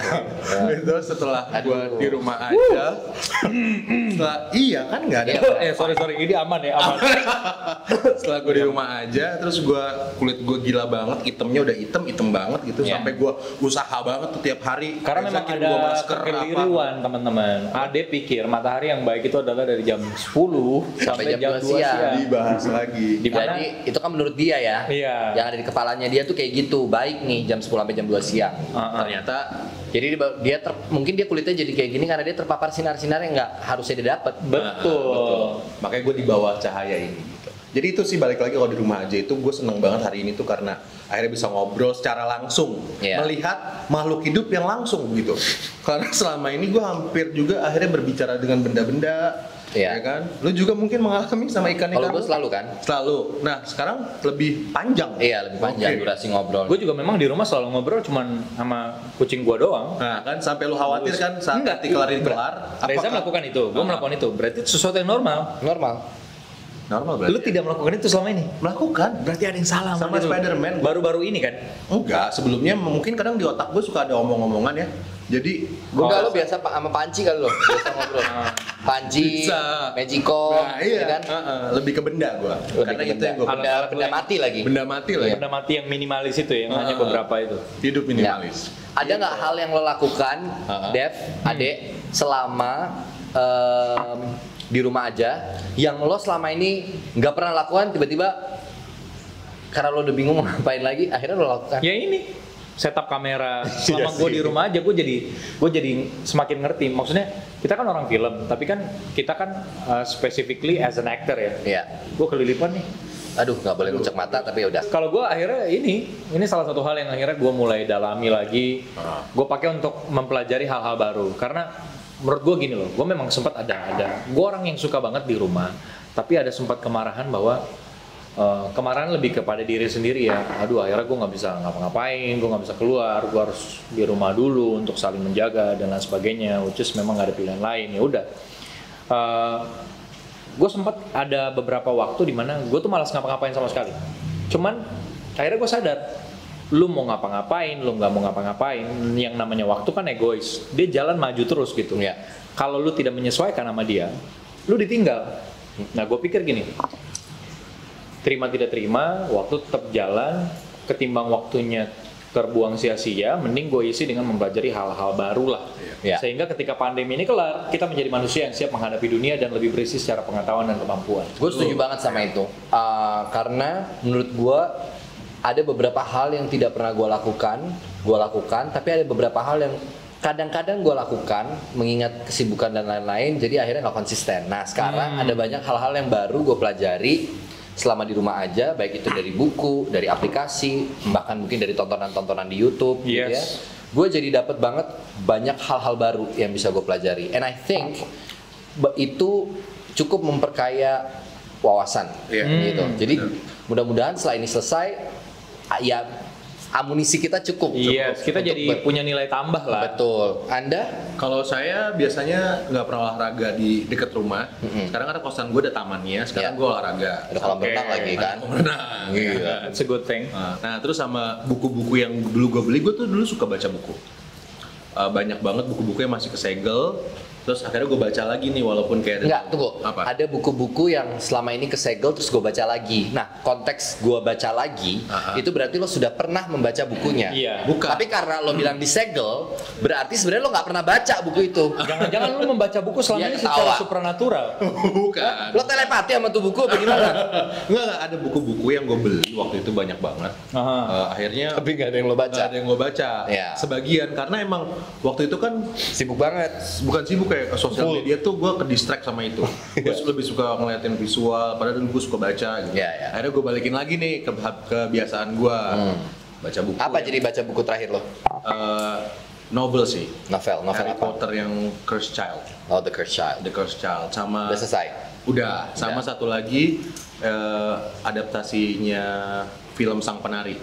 A: Itu setelah gua di rumah aja. Setelah iya kan nggak ada.
C: eh sorry sorry ini aman ya aman.
A: Setelah gue di rumah aja, terus gue kulit gue gila banget, itemnya udah item, item banget gitu,
C: Iya.
A: sampai gue usaha banget tuh tiap hari.
C: Karena
A: Reza
C: memang
A: kirim
C: ada
A: gua masker apa.
C: kekeliruan teman-teman. Ade pikir matahari yang baik itu adalah dari jam sepuluh sampai, jam dua siang.
A: Dibahas lagi.
C: Di mana?
B: Jadi itu kan menurut dia ya.
C: Iya.
B: Yang ada di kepalanya dia tuh kayak gitu, baik nih jam sepuluh sampai jam dua siang.
C: Uh-uh.
A: Ternyata
B: Jadi dia, dia ter- mungkin dia kulitnya jadi kayak gini karena dia terpapar sinar-sinar yang nggak harusnya dia dapat.
C: Betul.
A: makanya gue di bawah cahaya ini gitu. Jadi itu sih balik lagi kalau di rumah aja itu gue seneng banget hari ini tuh karena akhirnya bisa ngobrol secara langsung,
B: Iya.
A: melihat makhluk hidup yang langsung gitu. Karena selama ini gue hampir juga akhirnya berbicara dengan benda-benda,
B: Iya.
A: ya kan? Lu juga mungkin mengalami sama ikan-ikan.
B: Kalau gue
A: lu?
B: selalu kan.
A: Selalu. Nah sekarang lebih panjang.
B: Iya, lebih panjang
A: Oke.
B: durasi ngobrol.
C: Gue juga memang di rumah selalu ngobrol cuman sama kucing gua doang.
A: Nah kan sampai lu khawatir kan saat
C: Enggak,
A: nanti kelarin kelar.
C: Reza
A: apakah-
C: melakukan itu, gue
A: Ah.
C: melakukan itu. Berarti itu sesuatu yang normal.
B: Normal.
A: Normal berarti.
C: Lu tidak melakukan itu selama ini.
A: melakukan.
C: Berarti ada yang salah
A: Sama
C: diri lu.
A: Spider-Man.
C: Baru-baru ini kan.
A: Enggak, sebelumnya mungkin kadang di otak gue suka ada omong-omongan ya. Jadi gue
B: Enggak, lo biasa pak sama Panci kali lo, biasa ngobrol. Panci,
A: Bisa.
B: Magico,
A: Nah, iya
B: ya kan?
A: Heeh, lebih ke benda gue.
B: Lebih
A: Karena
B: ke
A: itu
B: benda.
A: yang gue
B: benda, benda mati lagi.
A: benda mati lah ya.
C: Benda mati yang minimalis itu ya, yang hanya
A: Ah.
C: beberapa itu.
A: Hidup minimalis.
B: Ada nggak hal yang lo lakukan,
A: Ha-ha.
B: Dev, Ade, selama em, di rumah aja, yang lo selama ini nggak pernah lakukan, tiba-tiba karena lo udah bingung mau ngapain lagi, akhirnya lo lakukan?
C: Ya ini setup kamera. Selama
A: Iya
C: gue
A: sih.
C: di rumah aja gue jadi gue jadi semakin ngerti. Maksudnya kita kan orang film, tapi kan kita kan uh, specifically as an actor ya.
B: Iya.
C: Gue kelilipan nih.
B: Aduh, nggak boleh ngucek mata, tapi ya udah.
C: Kalau gue akhirnya ini, ini salah satu hal yang akhirnya gue mulai dalami lagi. Gue pakai untuk mempelajari hal-hal baru. Karena menurut gue gini loh, gue memang sempat ada ada. Gue orang yang suka banget di rumah, tapi ada sempat kemarahan bahwa uh, kemarahan lebih kepada diri sendiri ya. Aduh, akhirnya gue nggak bisa ngapa-ngapain, gue nggak bisa keluar, gue harus di rumah dulu untuk saling menjaga dan lain sebagainya. Which is memang gak ada pilihan lain. Ya udah. Uh, gue sempat ada beberapa waktu di mana gue tuh malas ngapa-ngapain sama sekali. Cuman akhirnya gue sadar, lu mau ngapa-ngapain, lu nggak mau ngapa-ngapain, yang namanya waktu kan egois. Dia jalan maju terus gitu.
B: Iya.
C: Kalau lu tidak menyesuaikan sama dia, lu ditinggal. Nah, gue pikir gini, terima tidak terima, waktu tetap jalan, ketimbang waktunya terbuang sia-sia, mending gue isi dengan mempelajari hal-hal baru lah.
B: Iya.
C: Sehingga ketika pandemi ini kelar, kita menjadi manusia yang siap menghadapi dunia dan lebih berisi secara pengetahuan dan kemampuan.
B: Gue setuju banget sama itu. Uh, karena menurut gue ada beberapa hal yang tidak pernah gue lakukan, gue lakukan, tapi ada beberapa hal yang kadang-kadang gue lakukan mengingat kesibukan dan lain-lain, jadi akhirnya nggak konsisten. Nah sekarang ada banyak hal-hal yang baru gue pelajari selama di rumah aja, baik itu dari buku, dari aplikasi, bahkan mungkin dari tontonan-tontonan di YouTube, gitu ya.
C: Yes.
B: Gue jadi dapat banget banyak hal-hal baru yang bisa gue pelajari. And I think ba- itu cukup memperkaya wawasan,
A: Iya.
B: gitu. Jadi mudah-mudahan setelah ini selesai, ah, ya amunisi kita cukup.
C: Iya,
B: cukup
C: kita
B: untuk
C: jadi
B: ber-
C: punya nilai tambah lah.
B: Betul. Anda?
A: Kalau saya biasanya nggak pernah olahraga di dekat rumah.
B: Mm-mm.
A: Sekarang kan kosan gue ada tamannya,
B: Iya.
A: sekarang gue olahraga.
B: Ada kolam
C: Oke.
B: renang lagi kan?
A: Renang.
B: Iya.
C: It's a good thing.
A: Nah, terus sama buku-buku yang dulu gue beli, gue tuh dulu suka baca buku. Uh, banyak banget buku-buku yang masih kesegel. Terus akhirnya gue baca lagi nih, walaupun kayak ada-
B: Enggak, tunggu.
A: Apa?
B: Ada buku-buku yang selama ini kesegel terus gue baca lagi. Nah, konteks gue baca lagi,
A: Aha.
B: itu berarti lo sudah pernah membaca bukunya.
C: Iya.
A: Bukan.
B: Tapi karena lo bilang disegel, berarti sebenarnya lo nggak pernah baca buku itu.
C: Jangan-jangan lu membaca buku selama
B: Dia
C: ini
B: ketawa.
C: secara supranatural.
A: Bukan.
B: Lo telepati sama tuh buku apa gimana?
A: Enggak, enggak, ada buku-buku yang gue beli waktu itu banyak banget.
C: Aha.
A: Uh, akhirnya
B: Tapi nggak ada yang lo
A: nggak
B: baca.
A: ada yang gue baca.
B: Iya.
A: Sebagian karena emang waktu itu kan
B: Sibuk banget.
A: bukan sibuk kayak sosial
B: Full.
A: media tuh gue ke distract sama itu. Gue lebih suka ngeliatin visual, padahal dulu gue suka baca gitu.
B: Iya, iya.
A: Akhirnya gue balikin lagi nih ke kebiasaan gue
B: Hmm.
A: baca buku.
B: Apa
A: yang,
B: jadi baca buku terakhir lo?
A: eh, novel sih.
B: Novel, novel
A: Harry
B: apa?
A: Potter yang Cursed Child.
B: Oh, The Cursed Child.
A: The Cursed Child sama
B: Udah selesai.
A: Udah, sama
B: Udah.
A: satu lagi eh, adaptasinya film Sang Penari.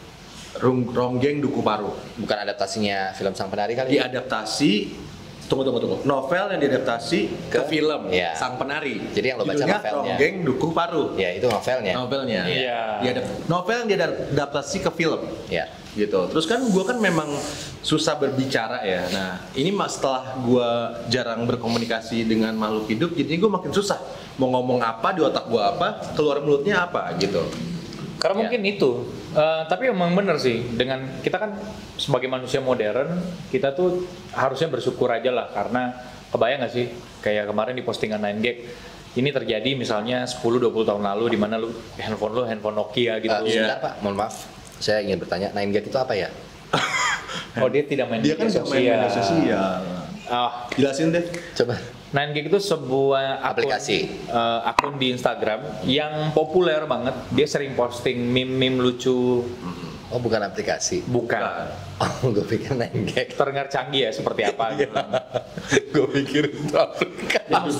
A: Rung, Ronggeng Duku Paru.
B: Bukan adaptasinya film Sang Penari kali?
A: Diadaptasi tunggu tunggu tunggu. Novel yang diadaptasi ke,
B: Ke-
A: film
B: iya.
A: Sang Penari.
B: Jadi yang lo baca
A: Judulnya
B: novelnya.
A: Ronggeng Duku Paru.
B: Ya, itu novelnya.
A: Novelnya.
C: Iya.
A: Diadap- novel yang diadaptasi ke film.
B: Ya.
A: Gitu. Terus kan gue kan memang susah berbicara ya. Nah, ini mas setelah gue jarang berkomunikasi dengan makhluk hidup, jadi gue makin susah mau ngomong apa di otak gue apa, keluar mulutnya apa gitu.
C: Karena
A: Ya.
C: mungkin itu. Eh, tapi emang bener sih, dengan kita kan sebagai manusia modern, kita tuh harusnya bersyukur aja lah, karena kebayang nggak sih, kayak kemarin di postingan nine gag, ini terjadi misalnya sepuluh dua puluh tahun lalu, di mana lu handphone lu handphone Nokia gitu.
B: Eh, sebentar Pak, mohon maaf. Saya ingin bertanya, nine gag itu apa ya?
C: Oh, dia tidak main
A: Dia kan
C: media
A: gak main media sosial.
C: Ah,
A: Jelasin deh.
B: Coba.
C: nine gag itu sebuah akun,
B: Aplikasi.
C: eh, akun di Instagram yang populer banget. Dia sering posting meme-meme lucu.
B: Oh, bukan aplikasi.
C: Bukan.
B: Oh, gue pikir nine gag.
C: Terdengar canggih ya, seperti apa gitu.
B: Gue pikir itu aplikasi.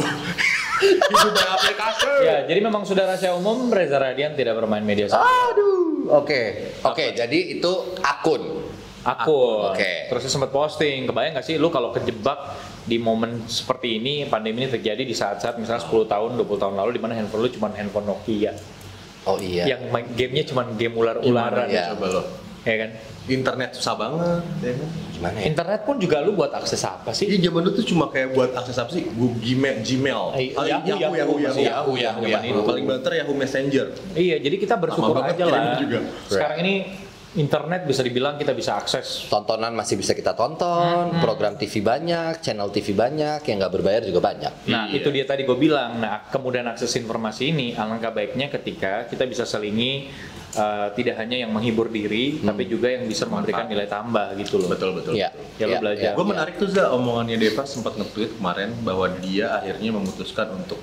A: Hidup aplikasi.
C: Ya, jadi memang sudah rahasia umum Reza Radian tidak bermain media sosial.
B: Aduh. Oke. Oke, jadi itu akun.
C: Akun.
B: Oke.
C: Terus dia sempat posting, kebayang nggak sih lu kalau kejebak di momen seperti ini, pandemi ini terjadi di saat-saat misalnya sepuluh tahun, dua puluh tahun lalu, di mana handphone lu cuma handphone Nokia.
B: Oh iya.
C: Yang main gamenya cuma game ular-ularan.
B: Iya.
A: Coba lo.
C: Ya kan?
A: Internet susah banget, ya kan?
B: Gimana ya?
C: Internet pun juga lu buat akses apa sih?
A: Iya, zaman dulu tuh cuma kayak buat akses apa sih? Google Gmail, Gmail.
C: Eh,
A: Ah,
C: Yahoo,
A: Yahoo,
C: Yahoo,
A: Yahoo,
C: masih
A: Yahoo,
C: Yahoo,
A: Yahoo,
C: zaman
A: Yahoo.
C: itu.
A: Paling banter Yahoo Messenger.
C: Iya, jadi kita bersyukur
A: banget
C: aja lah.
A: kirimnya juga.
C: Sekarang ini internet bisa dibilang kita bisa akses.
B: Tontonan masih bisa kita tonton, program T V banyak, channel T V banyak, yang nggak berbayar juga banyak.
C: Nah,
A: Iya.
C: itu dia tadi gue bilang. Nah, kemudian akses informasi ini alangkah baiknya ketika kita bisa selingi uh, tidak hanya yang menghibur diri, tapi juga yang bisa memberikan nilai tambah gitu loh.
A: Betul, betul.
B: Iya.
C: Ya, lo belajar.
A: Gue menarik tuh Za, omongannya Deva sempat nge-tweet kemarin bahwa dia akhirnya memutuskan untuk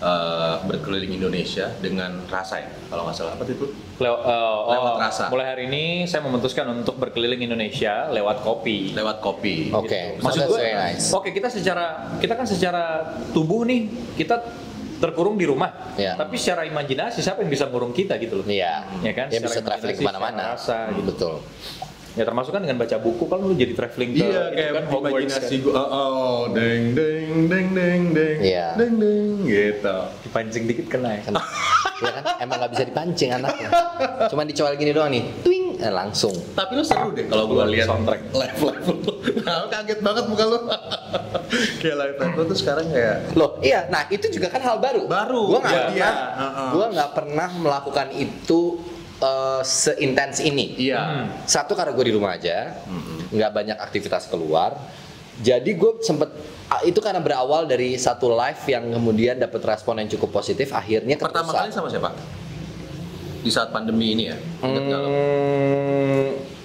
A: uh, berkeliling Indonesia dengan rasa ya, kalau nggak salah apa itu?
C: Lew- uh, oh,
A: Lewat rasa.
C: Mulai hari ini saya memutuskan untuk berkeliling Indonesia lewat kopi.
A: Lewat kopi.
B: Oke,
C: Gitu. Maksud
B: that's
C: gue,
B: very nice.
C: oke kita secara kita kan secara tubuh nih kita terkurung di rumah,
B: Iya.
C: tapi secara imajinasi siapa yang bisa ngurung kita gitu loh?
B: Iya.
C: Ya kan?
B: Dia
C: Secara
B: bisa traveling
C: imajinasi,
B: kemana-mana.
C: secara rasa, gitu.
B: Betul.
C: Ya termasuk kan dengan baca buku kan lu jadi traveling ke
A: Iya,
C: itu
A: kayak
C: kan, Hogwarts
A: imajinasi
C: kan.
A: gue, oh, oh, deng, deng, deng, deng, deng,
B: Iya.
A: deng, deng, gitu.
C: Dipancing dikit kena ya.
B: Kan, ya kan emang nggak bisa dipancing anaknya. Cuman dicoel gini doang nih, twing, eh, langsung.
A: Tapi lu seru deh kalau gue lihat
C: Soundtrack.
A: live live lu. Nah, kaget banget muka lu. Kayak live live lu tuh sekarang kayak
B: Loh, iya. Nah, itu juga kan hal baru.
A: Baru,
B: Gua nggak
A: iya,
B: pernah,
A: iya. Heeh.
B: gua nggak pernah melakukan itu eh, seintens ini.
A: iya.
C: Hmm.
B: Satu karena gue di rumah aja, nggak banyak aktivitas keluar. Jadi gue sempet ah, itu karena berawal dari satu live yang kemudian dapat respon yang cukup positif. Akhirnya
A: Pertama
B: keterusan.
A: kali sama siapa? Di saat pandemi ini ya? Ingat nggak lo?
B: Hmm,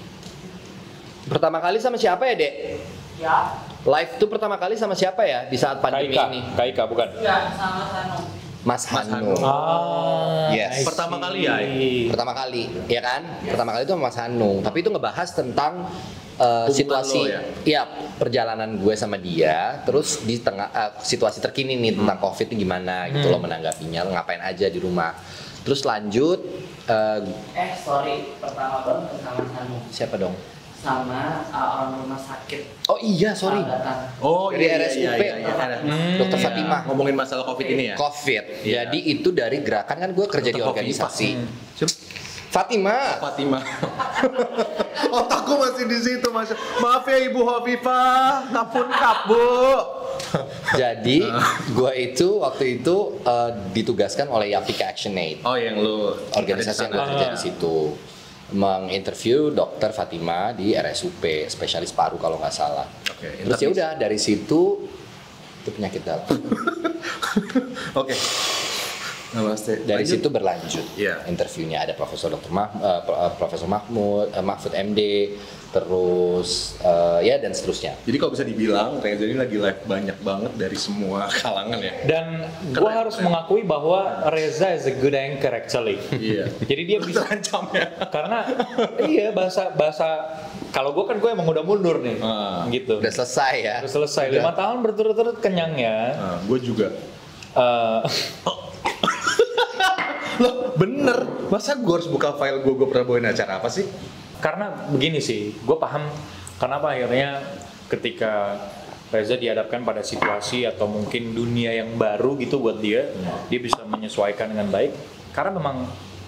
B: pertama kali sama siapa ya, Dek?
E: Ya,
B: Live tuh pertama kali sama siapa ya di saat pandemi
C: Kaika,
B: ini?
C: Kaika bukan?
E: ya sama Sano.
B: Mas
A: Mas
B: Hanu.
A: Hanu.
C: Ah, I
B: Yes.
A: Pertama
C: see.
A: kali ya?
B: Pertama kali, ya kan? Pertama kali itu sama Mas Hanu. Tapi itu ngebahas tentang uh,
A: Hubungan
B: situasi,
A: lo ya?
B: ya perjalanan gue sama dia. Terus di tengah uh, situasi terkini nih tentang COVID ini gimana gitu
C: Hmm.
B: loh menanggapinya, ngapain aja di rumah. Terus lanjut uh,
E: Eh sorry, pertama banget sama Sanu.
B: siapa dong?
E: Sama uh, orang rumah sakit.
B: Oh iya, sorry.
E: Sahabatan.
A: Oh
B: Dari
A: iya,
B: R S U P.
A: iya, iya, iya.
B: Hmm. Dokter
A: Iya,
B: Fatimah.
A: ngomongin masalah covid ini ya.
B: Covid.
A: Iya.
B: Jadi itu dari gerakan kan gue kerja di
A: Dokter
B: organisasi.
A: Hovifah. Hmm.
B: Fatimah.
A: Fatimah. Otakku masih di situ, Mas. Maaf ya Ibu Hovifah, kapun kap, Bu.
B: Jadi gue itu waktu itu uh, ditugaskan oleh Yapika Action Aid,
A: Oh, yang lu
B: organisasi yang gue kerja di situ, menginterview Dokter Fatimah di R S U P, spesialis paru kalau nggak salah.
A: Oke,
B: Terus ya udah dari situ itu penyakit dalam.
A: Oke. Namaste.
B: Dari
A: Lanjut.
B: situ berlanjut
A: Iya.
B: interviewnya, ada Profesor Dokter Mah, uh, Pro- uh, Profesor Mahmud, uh, Mahfud M D, terus uh, ya dan seterusnya.
A: Jadi kalau bisa dibilang Reza ini lagi live banyak banget dari semua kalangan ya.
C: Dan gue
A: Keren,
C: harus
A: keren.
C: mengakui bahwa Reza is a good anchor actually.
A: Iya.
C: Jadi dia bisa
A: Terancam ya.
C: karena iya bahasa bahasa kalau gue kan gue emang udah mundur nih,
A: Ah.
C: gitu.
B: Udah selesai ya.
C: Udah selesai
B: Udah.
C: lima tahun berturut-turut kenyang ya.
A: Nah, gue juga.
C: Eh,
A: Loh, bener. Masa gue harus buka file gue, gue pernah bawain acara apa sih?
C: karena begini sih, gue paham kenapa akhirnya ketika Reza dihadapkan pada situasi atau mungkin dunia yang baru gitu buat dia, dia bisa menyesuaikan dengan baik karena memang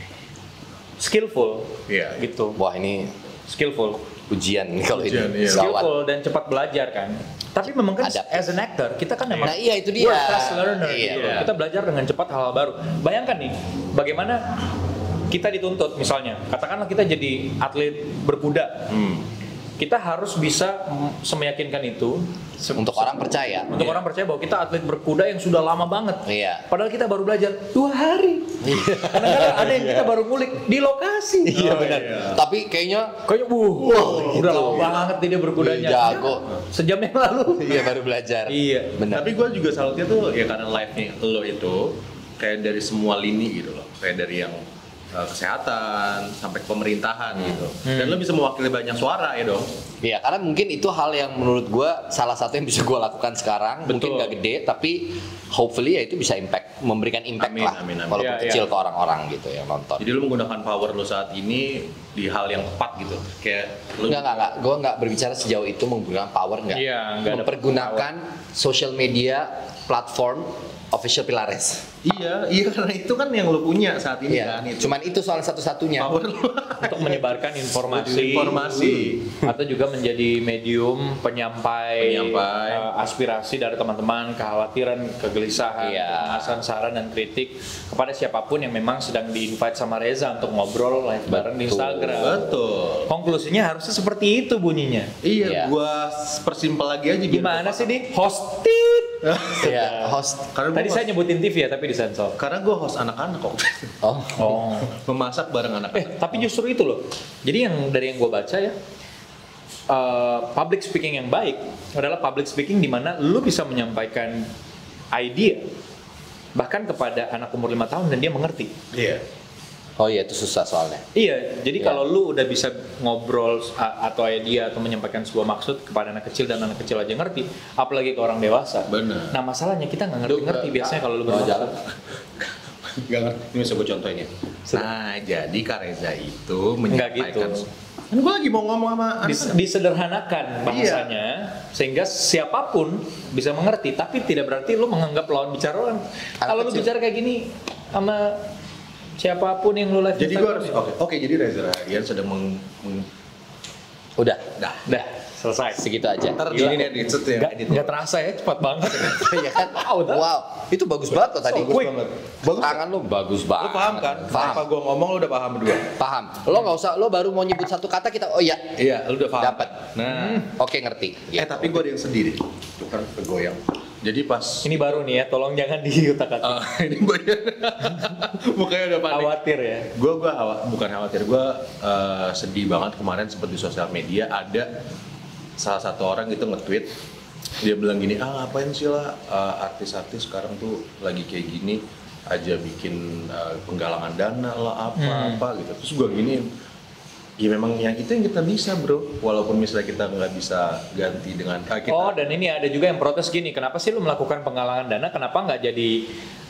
C: skillful,
A: Iya.
C: gitu,
B: Wah ini
C: skillful,
B: ujian nih kalau
A: Ujian,
B: ini.
A: iya.
B: Gawat.
C: skillful dan cepat belajar kan. Tapi memang kan
B: Adaptif.
C: as an actor kita kan memang
B: Nah, iya, itu dia.
C: we're fast learner
B: Iya.
C: gitu loh. Kita belajar dengan cepat hal-hal baru. Bayangkan nih, bagaimana kita dituntut misalnya, katakanlah kita jadi atlet berkuda.
A: Hmm.
C: Kita harus bisa mm, semeyakinkan itu se-
B: Untuk orang percaya.
C: untuk orang percaya bahwa kita atlet berkuda yang sudah lama banget.
B: Iya.
C: Padahal kita baru belajar dua hari. Kadang-kadang ada yang kita baru ngulik di lokasi.
B: Iya
A: Oh,
B: benar.
A: iya.
B: Tapi kayaknya
C: Kayaknya, wuh, udah
B: gitu.
C: lama banget dia berkudanya.
B: Jago.
C: Sejam yang lalu.
B: iya baru belajar.
C: Iya.
B: Benar.
A: Tapi gue juga salutnya tuh ya karena live-nya lo itu kayak dari semua lini gitu loh. Kayak dari yang uh, kesehatan sampai ke pemerintahan gitu. Dan lo bisa mewakili banyak suara ya dong.
B: Iya, karena mungkin itu hal yang menurut gue salah satu yang bisa gue lakukan sekarang. Mungkin
C: Betul.
B: nggak gede, tapi hopefully ya itu bisa impact, memberikan impact
A: Amin,
B: lah,
A: amin, amin.
B: walaupun
C: Iya,
B: kecil
C: iya.
B: ke orang-orang gitu yang nonton.
A: Jadi lo menggunakan power lo saat ini di hal yang tepat gitu. Kayak lo
B: Enggak, enggak, enggak. Gue nggak berbicara sejauh itu menggunakan power, enggak.
C: Iya, nggak ada
B: Mempergunakan social media platform official Pilares.
A: Iya, iya karena itu kan yang lo punya saat ini
B: Iya,
A: kan itu.
B: cuman itu soal satu-satunya.
A: Power lo.
C: Untuk menyebarkan informasi,
A: Informasi.
C: atau juga menjadi medium penyampai,
A: Penyampai.
C: eh, aspirasi dari teman-teman, kekhawatiran, kegelisahan,
B: Iya.
C: kecemasan, saran dan kritik kepada siapapun yang memang sedang di-invite sama Reza untuk ngobrol live bareng di
B: Betul.
C: Instagram.
A: Betul.
C: Konklusinya harusnya seperti itu bunyinya.
A: Iya,
B: Iya.
A: gua persimpel lagi aja biar
C: Gimana
A: gua
C: sih nih? Hosted.
B: Iya, host.
A: Karena gua
C: Tadi
A: host,
C: saya nyebutin T V ya, tapi disensor.
A: karena gue host anak-anak kok.
B: Oh,
C: Oh.
A: Memasak bareng anak-anak.
C: Eh, tapi justru itu loh. Jadi yang dari yang gue baca ya, eh, public speaking yang baik adalah public speaking di mana lu bisa menyampaikan idea bahkan kepada anak umur lima tahun dan dia mengerti.
A: Iya.
B: oh iya itu susah soalnya.
C: Iya, jadi
B: Iya.
C: kalau lu udah bisa ngobrol a- atau idea atau menyampaikan sebuah maksud kepada anak kecil dan anak kecil aja ngerti, apalagi ke orang dewasa.
A: Bener.
C: Nah masalahnya kita nggak ngerti-ngerti
A: Lu,
C: biasanya kalau lu
B: Mau
C: bermaksud.
B: jalan?
A: Gak ngerti. Ini bisa gue contohin ya. Nah, jadi Kak Reza itu
C: Nggak
A: menyampaikan.
C: gitu.
A: Kan gue lagi mau ngomong sama
C: Dis-
A: anak.
C: disederhanakan bahasanya sehingga siapapun bisa mengerti, tapi tidak berarti lu menganggap lawan bicara orang. Kalau lu
B: kecil.
C: bicara kayak gini sama siapapun yang lu live
A: Jadi gue
C: Instagram,
A: harus oke. Oke, jadi Reza Radian sedang meng, meng-
B: Udah,
A: dah.
C: dah selesai.
B: segitu aja.
A: Ntar
C: Gila.
A: gini nih edit ya.
C: Nggak, nggak terasa ya, cepat banget.
B: Iya kan?
C: Wow, dah.
B: Wow, itu bagus banget loh tadi.
A: Bagus banget. Bagus.
B: Tangan lu bagus
A: Lu
B: banget.
A: paham kan?
B: Paham.
A: Apa gue ngomong lu udah paham berdua?
B: Paham. Lo nggak usah, lo baru mau nyebut satu kata kita, oh iya,
A: Iya, lu udah paham.
B: dapat.
A: Nah,
B: Oke ngerti.
A: eh tapi gue ada yang sedih deh. Tuh kan kegoyang. Jadi pas
C: Ini baru nih ya, tolong jangan diutak-atik.
A: Ah, ini banyak. Mukanya udah panik.
C: Khawatir ya.
A: Gue gua awa- bukan khawatir, gue uh, sedih banget kemarin sempat di sosial media ada salah satu orang gitu nge-tweet, dia bilang gini, ah ngapain sih lah uh, artis-artis sekarang tuh lagi kayak gini aja bikin uh, penggalangan dana lah apa-apa gitu. Terus gue gini, ya memang yang itu yang kita bisa bro, walaupun misalnya kita nggak bisa ganti dengan ah, kita,
C: Oh, dan ini ada juga yang protes gini, kenapa sih lu melakukan penggalangan dana, kenapa nggak jadi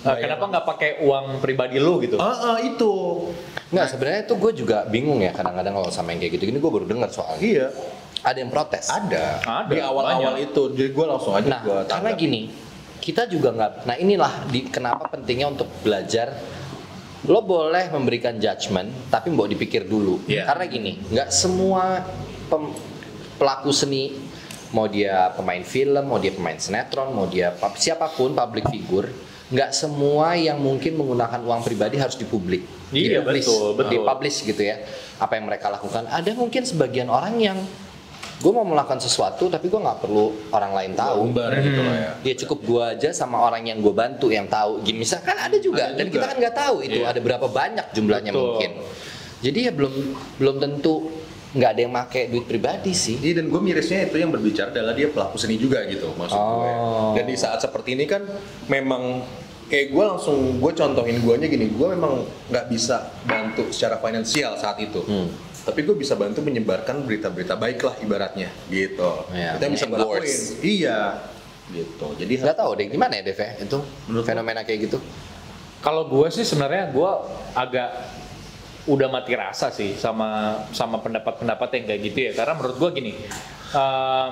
C: Uh, kenapa nggak pakai uang pribadi lu gitu?
A: Ah, ah, itu.
B: Nggak, sebenarnya itu gue juga bingung ya kadang-kadang kalau sama yang kayak gitu. Ini gue baru dengar soalnya.
A: Iya.
B: Ada yang protes.
A: Ada.
C: Ada,
A: Di awal-awal
C: banyak.
A: itu, jadi gue langsung aja
B: Nah,
A: gue
B: karena gini, kita juga nggak. Nah inilah di, kenapa pentingnya untuk belajar. Lo boleh memberikan judgement, tapi mau dipikir dulu.
A: Iya.
B: Karena gini, nggak semua pem- pelaku seni, mau dia pemain film, mau dia pemain sinetron, mau dia pub- siapapun public figure, nggak semua yang mungkin menggunakan uang pribadi harus dipublik.
C: Iya,
B: Dipublish,
C: betul, betul.
B: dipublish gitu ya. Apa yang mereka lakukan. Ada mungkin sebagian orang yang gue mau melakukan sesuatu, tapi gue nggak perlu orang lain tahu.
A: umbar gitu loh ya.
B: Dia cukup gua aja sama orang yang gue bantu yang tahu. Gini misalkan ada juga
A: Ada
B: dan
A: juga.
B: kita kan nggak tahu itu
A: Iya.
B: ada berapa banyak jumlahnya
C: Betul.
B: mungkin. Jadi ya belum belum tentu nggak ada yang make duit pribadi sih.
A: Iya, dan gue mirisnya itu yang berbicara adalah dia pelaku seni juga gitu maksud gue.
B: Oh.
A: Dan di saat seperti ini kan memang kayak gue langsung gue contohin guanya gini, gue memang nggak bisa bantu secara finansial saat itu.
B: Hmm.
A: Tapi gue bisa bantu menyebarkan berita-berita baik lah ibaratnya gitu.
B: Iya,
A: Itu yang bisa gue lakuin.
B: endorse.
A: Iya. Gitu. Jadi
B: Nggak tahu deh gimana ya Dev ya, itu
A: Menurut
B: fenomena kayak gitu.
C: Kalau gue sih sebenarnya gue agak udah mati rasa sih sama sama pendapat-pendapat yang kayak gitu ya. Karena menurut gue gini, ehm,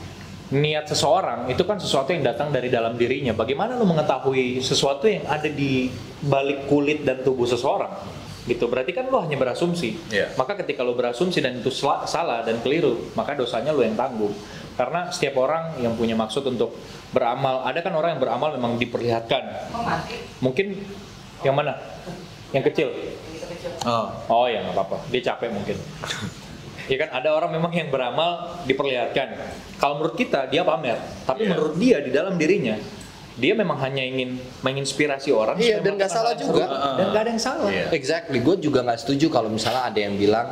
C: niat seseorang itu kan sesuatu yang datang dari dalam dirinya. Bagaimana lu mengetahui sesuatu yang ada di balik kulit dan tubuh seseorang? Gitu, berarti kan lu hanya berasumsi.
A: Iya.
C: Maka ketika lu berasumsi dan itu sel- salah dan keliru, maka dosanya lu yang tanggung. Karena setiap orang yang punya maksud untuk beramal, ada kan orang yang beramal memang diperlihatkan. Mungkin yang mana? Yang kecil?
A: oh,
C: Oh ya nggak apa-apa, dia capek mungkin. Ya kan ada orang memang yang beramal diperlihatkan. Kalau menurut kita dia pamer, tapi
A: Iya.
C: menurut dia di dalam dirinya dia memang hanya ingin menginspirasi orang.
B: Iya,
C: supaya
B: dan nggak
C: melakukan
B: salah
C: hal yang
B: juga.
C: serupa. Dan nggak ada yang salah.
A: Iya.
B: Exactly, gue juga nggak setuju kalau misalnya ada yang bilang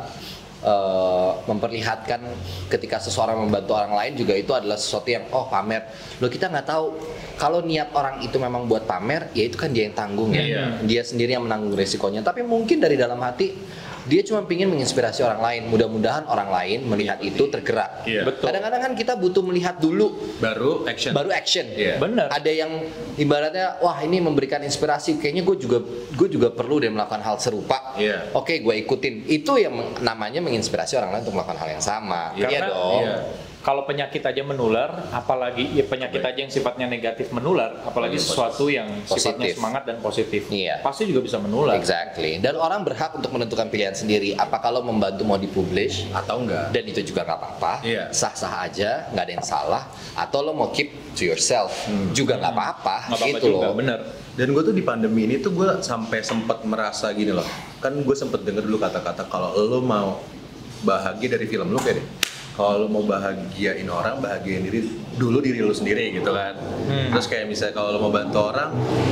B: eh, memperlihatkan ketika seseorang membantu orang lain juga itu adalah sesuatu yang oh pamer. Loh kita nggak tahu kalau niat orang itu memang buat pamer, ya itu kan dia yang tanggung ya.
A: Iya.
B: Dia sendiri yang menanggung resikonya. Tapi mungkin dari dalam hati dia cuma ingin menginspirasi orang lain. Mudah-mudahan orang lain melihat itu tergerak.
A: Iya.
C: Betul.
B: Kadang-kadang kan kita butuh melihat dulu
A: baru action.
B: baru action.
A: Iya.
C: Benar.
B: Ada yang ibaratnya wah ini memberikan inspirasi, kayaknya gue juga gue juga perlu deh melakukan hal serupa.
A: Iya.
B: Oke, gue ikutin. Itu yang meng- namanya menginspirasi orang lain untuk melakukan hal yang sama.
A: Iya.
B: Iya
C: Karena-
B: dong.
A: Iya.
C: Kalau penyakit aja menular, apalagi ya penyakit aja yang sifatnya negatif menular, apalagi
A: Iya,
C: sesuatu yang sifatnya
B: Positif.
C: semangat dan positif,
B: Iya.
C: pasti juga bisa menular.
B: Exactly. Dan orang berhak untuk menentukan pilihan sendiri. Apa kalau membantu mau dipublish
A: Atau enggak?
B: dan itu juga nggak apa-apa,
A: Iya.
B: sah-sah aja, nggak ada yang salah. Atau lo mau keep to yourself, juga nggak apa-apa.
C: Nggak apa-apa
B: Gitu
C: juga,
B: loh.
C: bener.
A: Dan gue tuh di pandemi ini tuh gue sampai sempet merasa gini loh. Kan gue sempet denger dulu kata-kata kalau lo mau bahagia dari film lo kayak deh. Kalau lo mau bahagiain orang, bahagiain diri dulu diri lo sendiri gitu kan.
C: Hmm.
A: Terus kayak misalnya kalau lo mau bantu orang,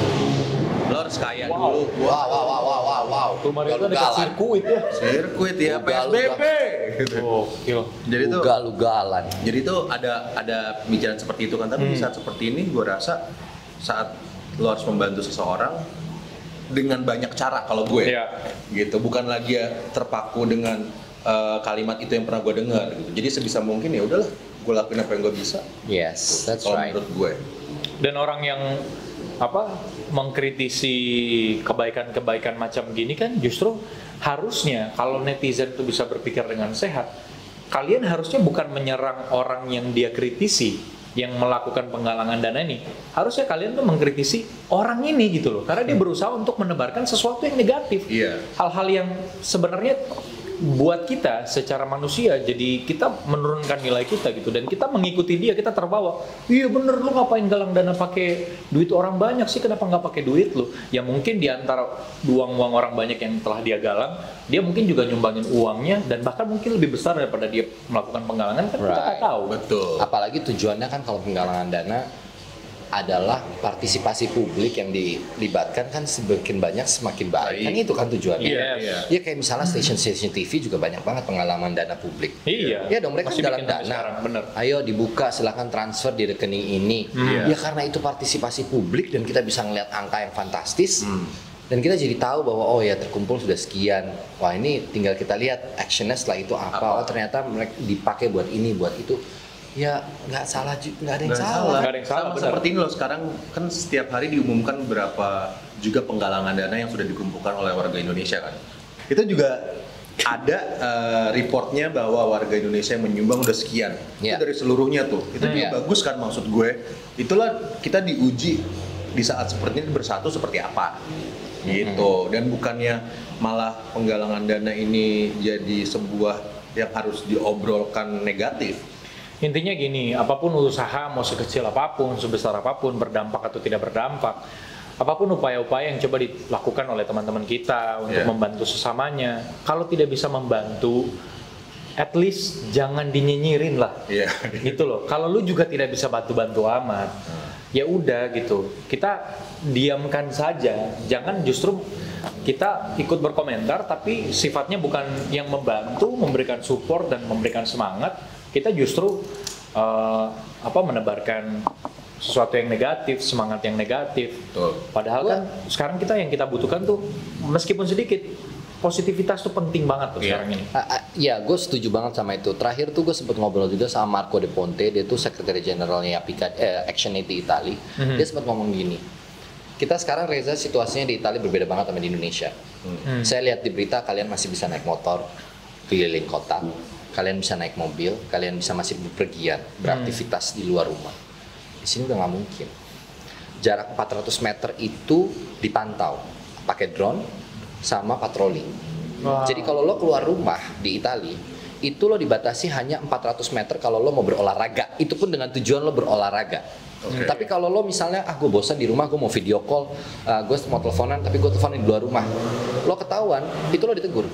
A: lo harus kaya
C: Wow.
A: dulu.
B: Wow, wow, wow, wow, wow, wow.
C: Rumah itu ada
B: Ugal-ugalan.
C: sirkuit ya.
A: Sirkuit ya, P S B B. Gitu.
C: Oh,
A: Jadi tuh
B: Ugal-ugalan.
A: Jadi tuh ada ada pembicaraan seperti itu kan, tapi di
C: Hmm.
A: saat seperti ini gue rasa saat lo harus membantu seseorang dengan banyak cara kalau gue,
C: Iya.
A: gitu, bukan lagi ya terpaku dengan uh, kalimat itu yang pernah gue dengar, gitu. Jadi sebisa mungkin ya udahlah, gue lakuin apa yang gue bisa.
B: Yes, that's
A: Kalau
B: right.
A: menurut gue,
C: Dan orang yang apa mengkritisi kebaikan-kebaikan macam gini kan justru harusnya kalau netizen itu bisa berpikir dengan sehat, kalian harusnya bukan menyerang orang yang dia kritisi yang melakukan penggalangan dana ini. Harusnya kalian tuh mengkritisi orang ini gitu loh, karena dia berusaha untuk menebarkan sesuatu yang negatif.
A: Iya.
C: Hal-hal yang sebenarnya buat kita secara manusia jadi kita menurunkan nilai kita gitu, dan kita mengikuti dia, kita terbawa. Iya bener, lu ngapain galang dana pakai duit orang banyak sih, kenapa nggak pakai duit lu? Ya mungkin di antara uang-uang orang banyak yang telah dia galang, dia mungkin juga nyumbangin uangnya dan bahkan mungkin lebih besar daripada dia melakukan penggalangan, kan kita nggak
B: Right.
C: tahu.
A: betul.
B: Apalagi tujuannya kan kalau penggalangan dana adalah partisipasi publik yang dilibatkan kan semakin banyak semakin baik.
A: Baik.
B: Kan itu kan tujuannya.
C: Iya,
A: iya.
B: Ya kayak misalnya stasiun-stasiun T V juga banyak banget penggalangan dana publik.
C: Iya.
B: Ya dong, mereka
C: Masih
B: kan dalam
C: bikin sampai
B: dana.
C: sekarang, bener.
B: Ayo dibuka, silahkan transfer di rekening ini.
A: Iya.
B: Ya karena itu partisipasi publik dan kita bisa ngeliat angka yang fantastis.
A: Hmm.
B: Dan kita jadi tahu bahwa oh ya terkumpul sudah sekian. Wah ini tinggal kita lihat actionnya setelah itu apa.
A: Apa?
B: Oh ternyata mereka dipakai buat ini, buat itu. ya nggak salah juga, nggak ada yang
A: Nggak
B: salah.
C: Nggak ada yang salah,
A: Sama
C: benar.
A: seperti ini loh, sekarang kan setiap hari diumumkan berapa juga penggalangan dana yang sudah dikumpulkan oleh warga Indonesia kan. Itu juga ada uh, reportnya bahwa warga Indonesia yang menyumbang udah sekian.
B: Iya.
A: Itu dari seluruhnya tuh. Itu
B: Hmm,
A: juga
B: iya.
A: bagus kan maksud gue. Itulah kita diuji di saat seperti ini bersatu seperti apa. Gitu. Dan bukannya malah penggalangan dana ini jadi sebuah yang harus diobrolkan negatif.
C: Intinya gini, apapun usaha mau sekecil apapun, sebesar apapun, berdampak atau tidak berdampak, apapun upaya-upaya yang coba dilakukan oleh teman-teman kita untuk
A: Yeah.
C: membantu sesamanya, kalau tidak bisa membantu, at least jangan dinyinyirin lah.
A: Iya.
C: Gitu loh. Kalau lu juga tidak bisa bantu-bantu amat, ya udah gitu. Kita diamkan saja. Jangan justru kita ikut berkomentar tapi sifatnya bukan yang membantu, memberikan support dan memberikan semangat. Kita justru uh, apa menebarkan sesuatu yang negatif, semangat yang negatif.
A: Betul.
C: Padahal kan sekarang kita yang kita butuhkan tuh meskipun sedikit, positivitas tuh penting banget tuh
A: Iya.
C: sekarang ini.
B: Ah, ah, ya, gue setuju banget sama itu. Terakhir tuh gue sempet ngobrol juga sama Marco De Ponte, dia tuh sekretari generalnya Pika, eh, ActionAid di Itali.
C: Mhm.
B: Dia sempat ngomong gini, kita sekarang Reza situasinya di Itali berbeda banget sama di Indonesia.
C: Hmm.
B: Saya lihat di berita kalian masih bisa naik motor keliling kota, kalian bisa naik mobil, kalian bisa masih bepergian, beraktivitas di luar rumah. Di sini udah nggak mungkin. Jarak empat ratus meter itu dipantau pakai drone sama patroli.
C: Wow.
B: Jadi kalau lo keluar rumah di Itali, itu lo dibatasi hanya empat ratus meter kalau lo mau berolahraga. Itu pun dengan tujuan lo berolahraga.
A: Oke.
B: Tapi kalau lo misalnya, ah gue bosan di rumah, gue mau video call, uh, gue mau teleponan, tapi gue teleponan di luar rumah, lo ketahuan, itu lo ditegur.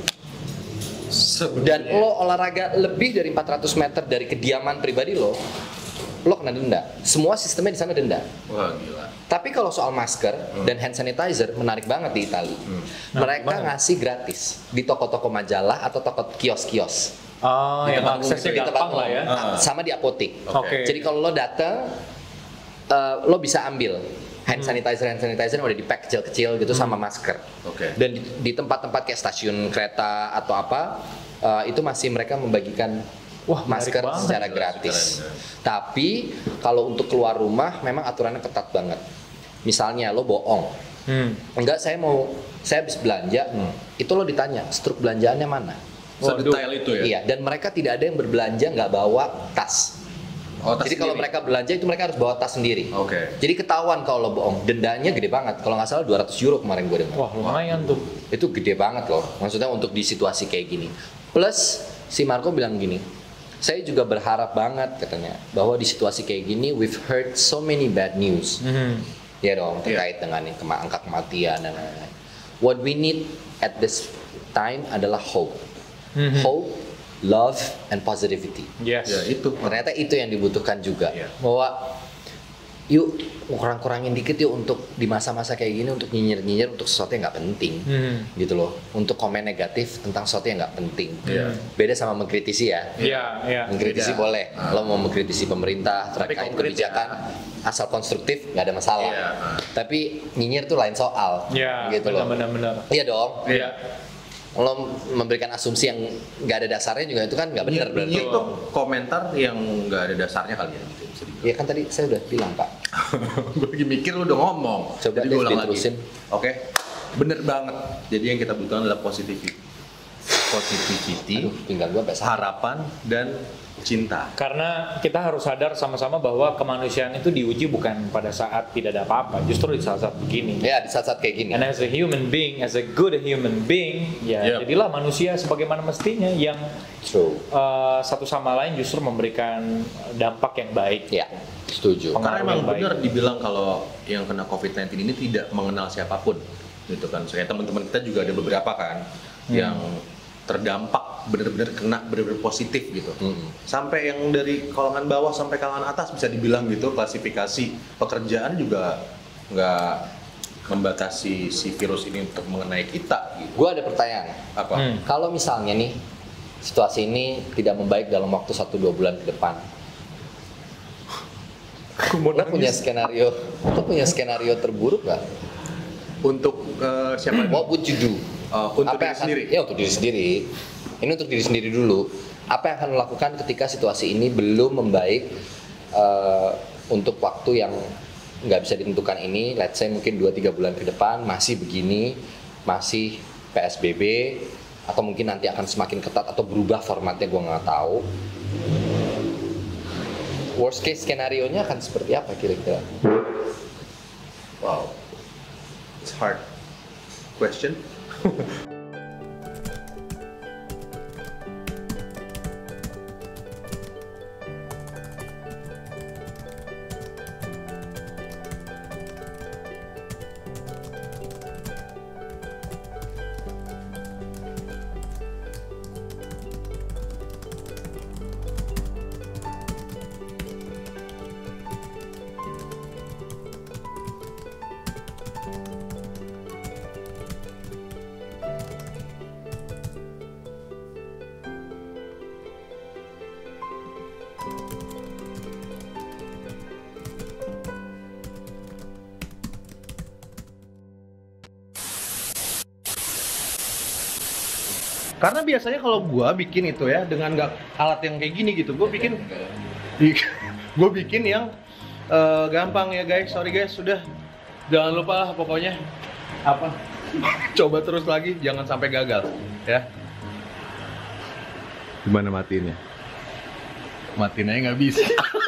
B: Dan lo olahraga lebih dari empat ratus meter dari kediaman pribadi lo, lo kena denda. Semua sistemnya di sana denda.
A: Wah gila.
B: Tapi kalau soal masker dan hand sanitizer menarik banget di Itali. Mereka
C: banget.
B: ngasih gratis di toko-toko majalah atau toko kios-kios.
C: Oh,
A: Di
C: yang
A: tempat umum
C: aksesnya
A: itu,
B: Di tempat
C: gampang lah ya.
B: umum,
A: Ah.
B: sama di apotek.
C: Oke.
B: Jadi kalau lo datang, eh, lo bisa ambil hand sanitizer hand sanitizer yang udah di pack kecil-kecil gitu sama masker.
A: Oke.
B: Dan di, di tempat-tempat kayak stasiun kereta atau apa, eh, itu masih mereka membagikan
C: Wah, menarik
B: masker
C: banget.
B: secara
A: Gila,
B: gratis.
A: keren,
B: Tapi kalau untuk keluar rumah memang aturannya ketat banget. Misalnya lo bohong,
C: Hmm.
B: enggak saya mau saya habis belanja, itu lo ditanya struk belanjaannya mana?
A: Sedetail itu ya?
B: Iya, dan mereka tidak ada yang berbelanja nggak bawa tas.
A: Oh, tas
B: Jadi kalau
A: sendiri?
B: mereka belanja itu mereka harus bawa tas sendiri.
A: Oke.
B: Jadi ketahuan kalau lo bohong, dendanya gede banget. Kalau nggak salah dua ratus euro kemarin gue dengar.
C: Wah, lumayan tuh.
B: Itu gede banget loh. Maksudnya untuk di situasi kayak gini. Plus si Marco bilang gini, saya juga berharap banget katanya bahwa di situasi kayak gini we've heard so many bad news.
C: Hmm.
B: Ya dong, terkait dengan ini, kema- angka kematian dan lain-lain. What we need at this time adalah hope.
C: Mhm.
B: Hope, love, and positivity.
C: Yes.
A: Ya itu.
B: Ternyata itu yang dibutuhkan juga.
A: Iya.
B: Bahwa yuk kurang-kurangin dikit yuk untuk di masa-masa kayak gini untuk nyinyir-nyinyir untuk sesuatu yang nggak penting.
C: Hmm.
B: Gitu loh. Untuk komen negatif tentang sesuatu yang nggak penting.
A: Iya.
B: Beda sama mengkritisi ya.
C: Iya, iya.
B: Mengkritisi
A: Beda.
B: boleh. Lo mau mengkritisi pemerintah
A: Tapi
B: terkait
A: konkret
B: kebijakan asal konstruktif nggak ada masalah.
A: Iya.
B: Tapi nyinyir tuh lain soal.
C: Iya,
B: gitu loh.
C: benar-benar.
B: Iya dong.
C: Iya.
B: Lo memberikan asumsi yang nggak ada dasarnya juga itu kan nggak benar berarti.
A: Ini tuh komentar yang nggak ada dasarnya kali ya gitu bisa dibilang.
B: Iya kan tadi saya udah bilang Pak.
A: Gue lagi mikir lu udah ngomong.
B: Coba
A: Jadi
B: deh
A: gue ulang lagi.
B: diterusin.
A: Oke. Bener banget. Jadi yang kita butuhkan adalah positivity. Positivity,
B: Aduh, pinggang gua basah.
A: harapan dan cinta.
C: Karena kita harus sadar sama-sama bahwa kemanusiaan itu diuji bukan pada saat tidak ada apa-apa, justru di saat-saat begini.
B: Ya di saat-saat kayak gini.
C: And as a human being, as a good human being, ya
A: Yep.
C: jadilah manusia sebagaimana mestinya yang
B: True.
C: uh, satu sama lain justru memberikan dampak yang baik.
B: Ya, setuju.
C: Pengaruh
A: Karena emang
C: yang baik.
A: benar dibilang kalau yang kena covid sembilan belas ini tidak mengenal siapapun, gitu kan. Kayak teman-teman kita juga ada beberapa kan
C: Hmm.
A: yang terdampak benar-benar kena benar-benar positif gitu.
B: Mm-mm.
A: Sampai yang dari kalangan bawah sampai kalangan atas bisa dibilang gitu, klasifikasi pekerjaan juga nggak membatasi si virus ini untuk mengenai kita gitu.
B: Gua ada pertanyaan.
A: Apa?
C: Hmm.
B: Kalau misalnya nih situasi ini tidak membaik dalam waktu satu dua bulan ke depan, lo punya skenario, lo punya skenario terburuk nggak?
A: Untuk eh, siapa?
B: What would you do?
A: Oh, untuk
B: Apa
A: diri
B: yang akan-
A: sendiri.
B: Ya untuk diri sendiri. Ini untuk diri sendiri dulu. Apa yang akan lo lakukan ketika situasi ini belum membaik uh, untuk waktu yang nggak bisa ditentukan ini, let's say mungkin dua tiga bulan ke depan masih begini, masih P S B B, atau mungkin nanti akan semakin ketat atau berubah formatnya, gue nggak tahu. Worst case skenario-nya akan seperti apa kira-kira?
A: Wow, it's hard question. Karena biasanya kalau gua bikin itu ya dengan nggak alat yang kayak gini gitu, gua bikin, gua bikin yang uh, gampang ya guys. Sorry guys, sudah jangan lupa lah pokoknya apa? Coba terus lagi, jangan sampai gagal ya. Gimana matiinnya? Matiinnya nggak bisa.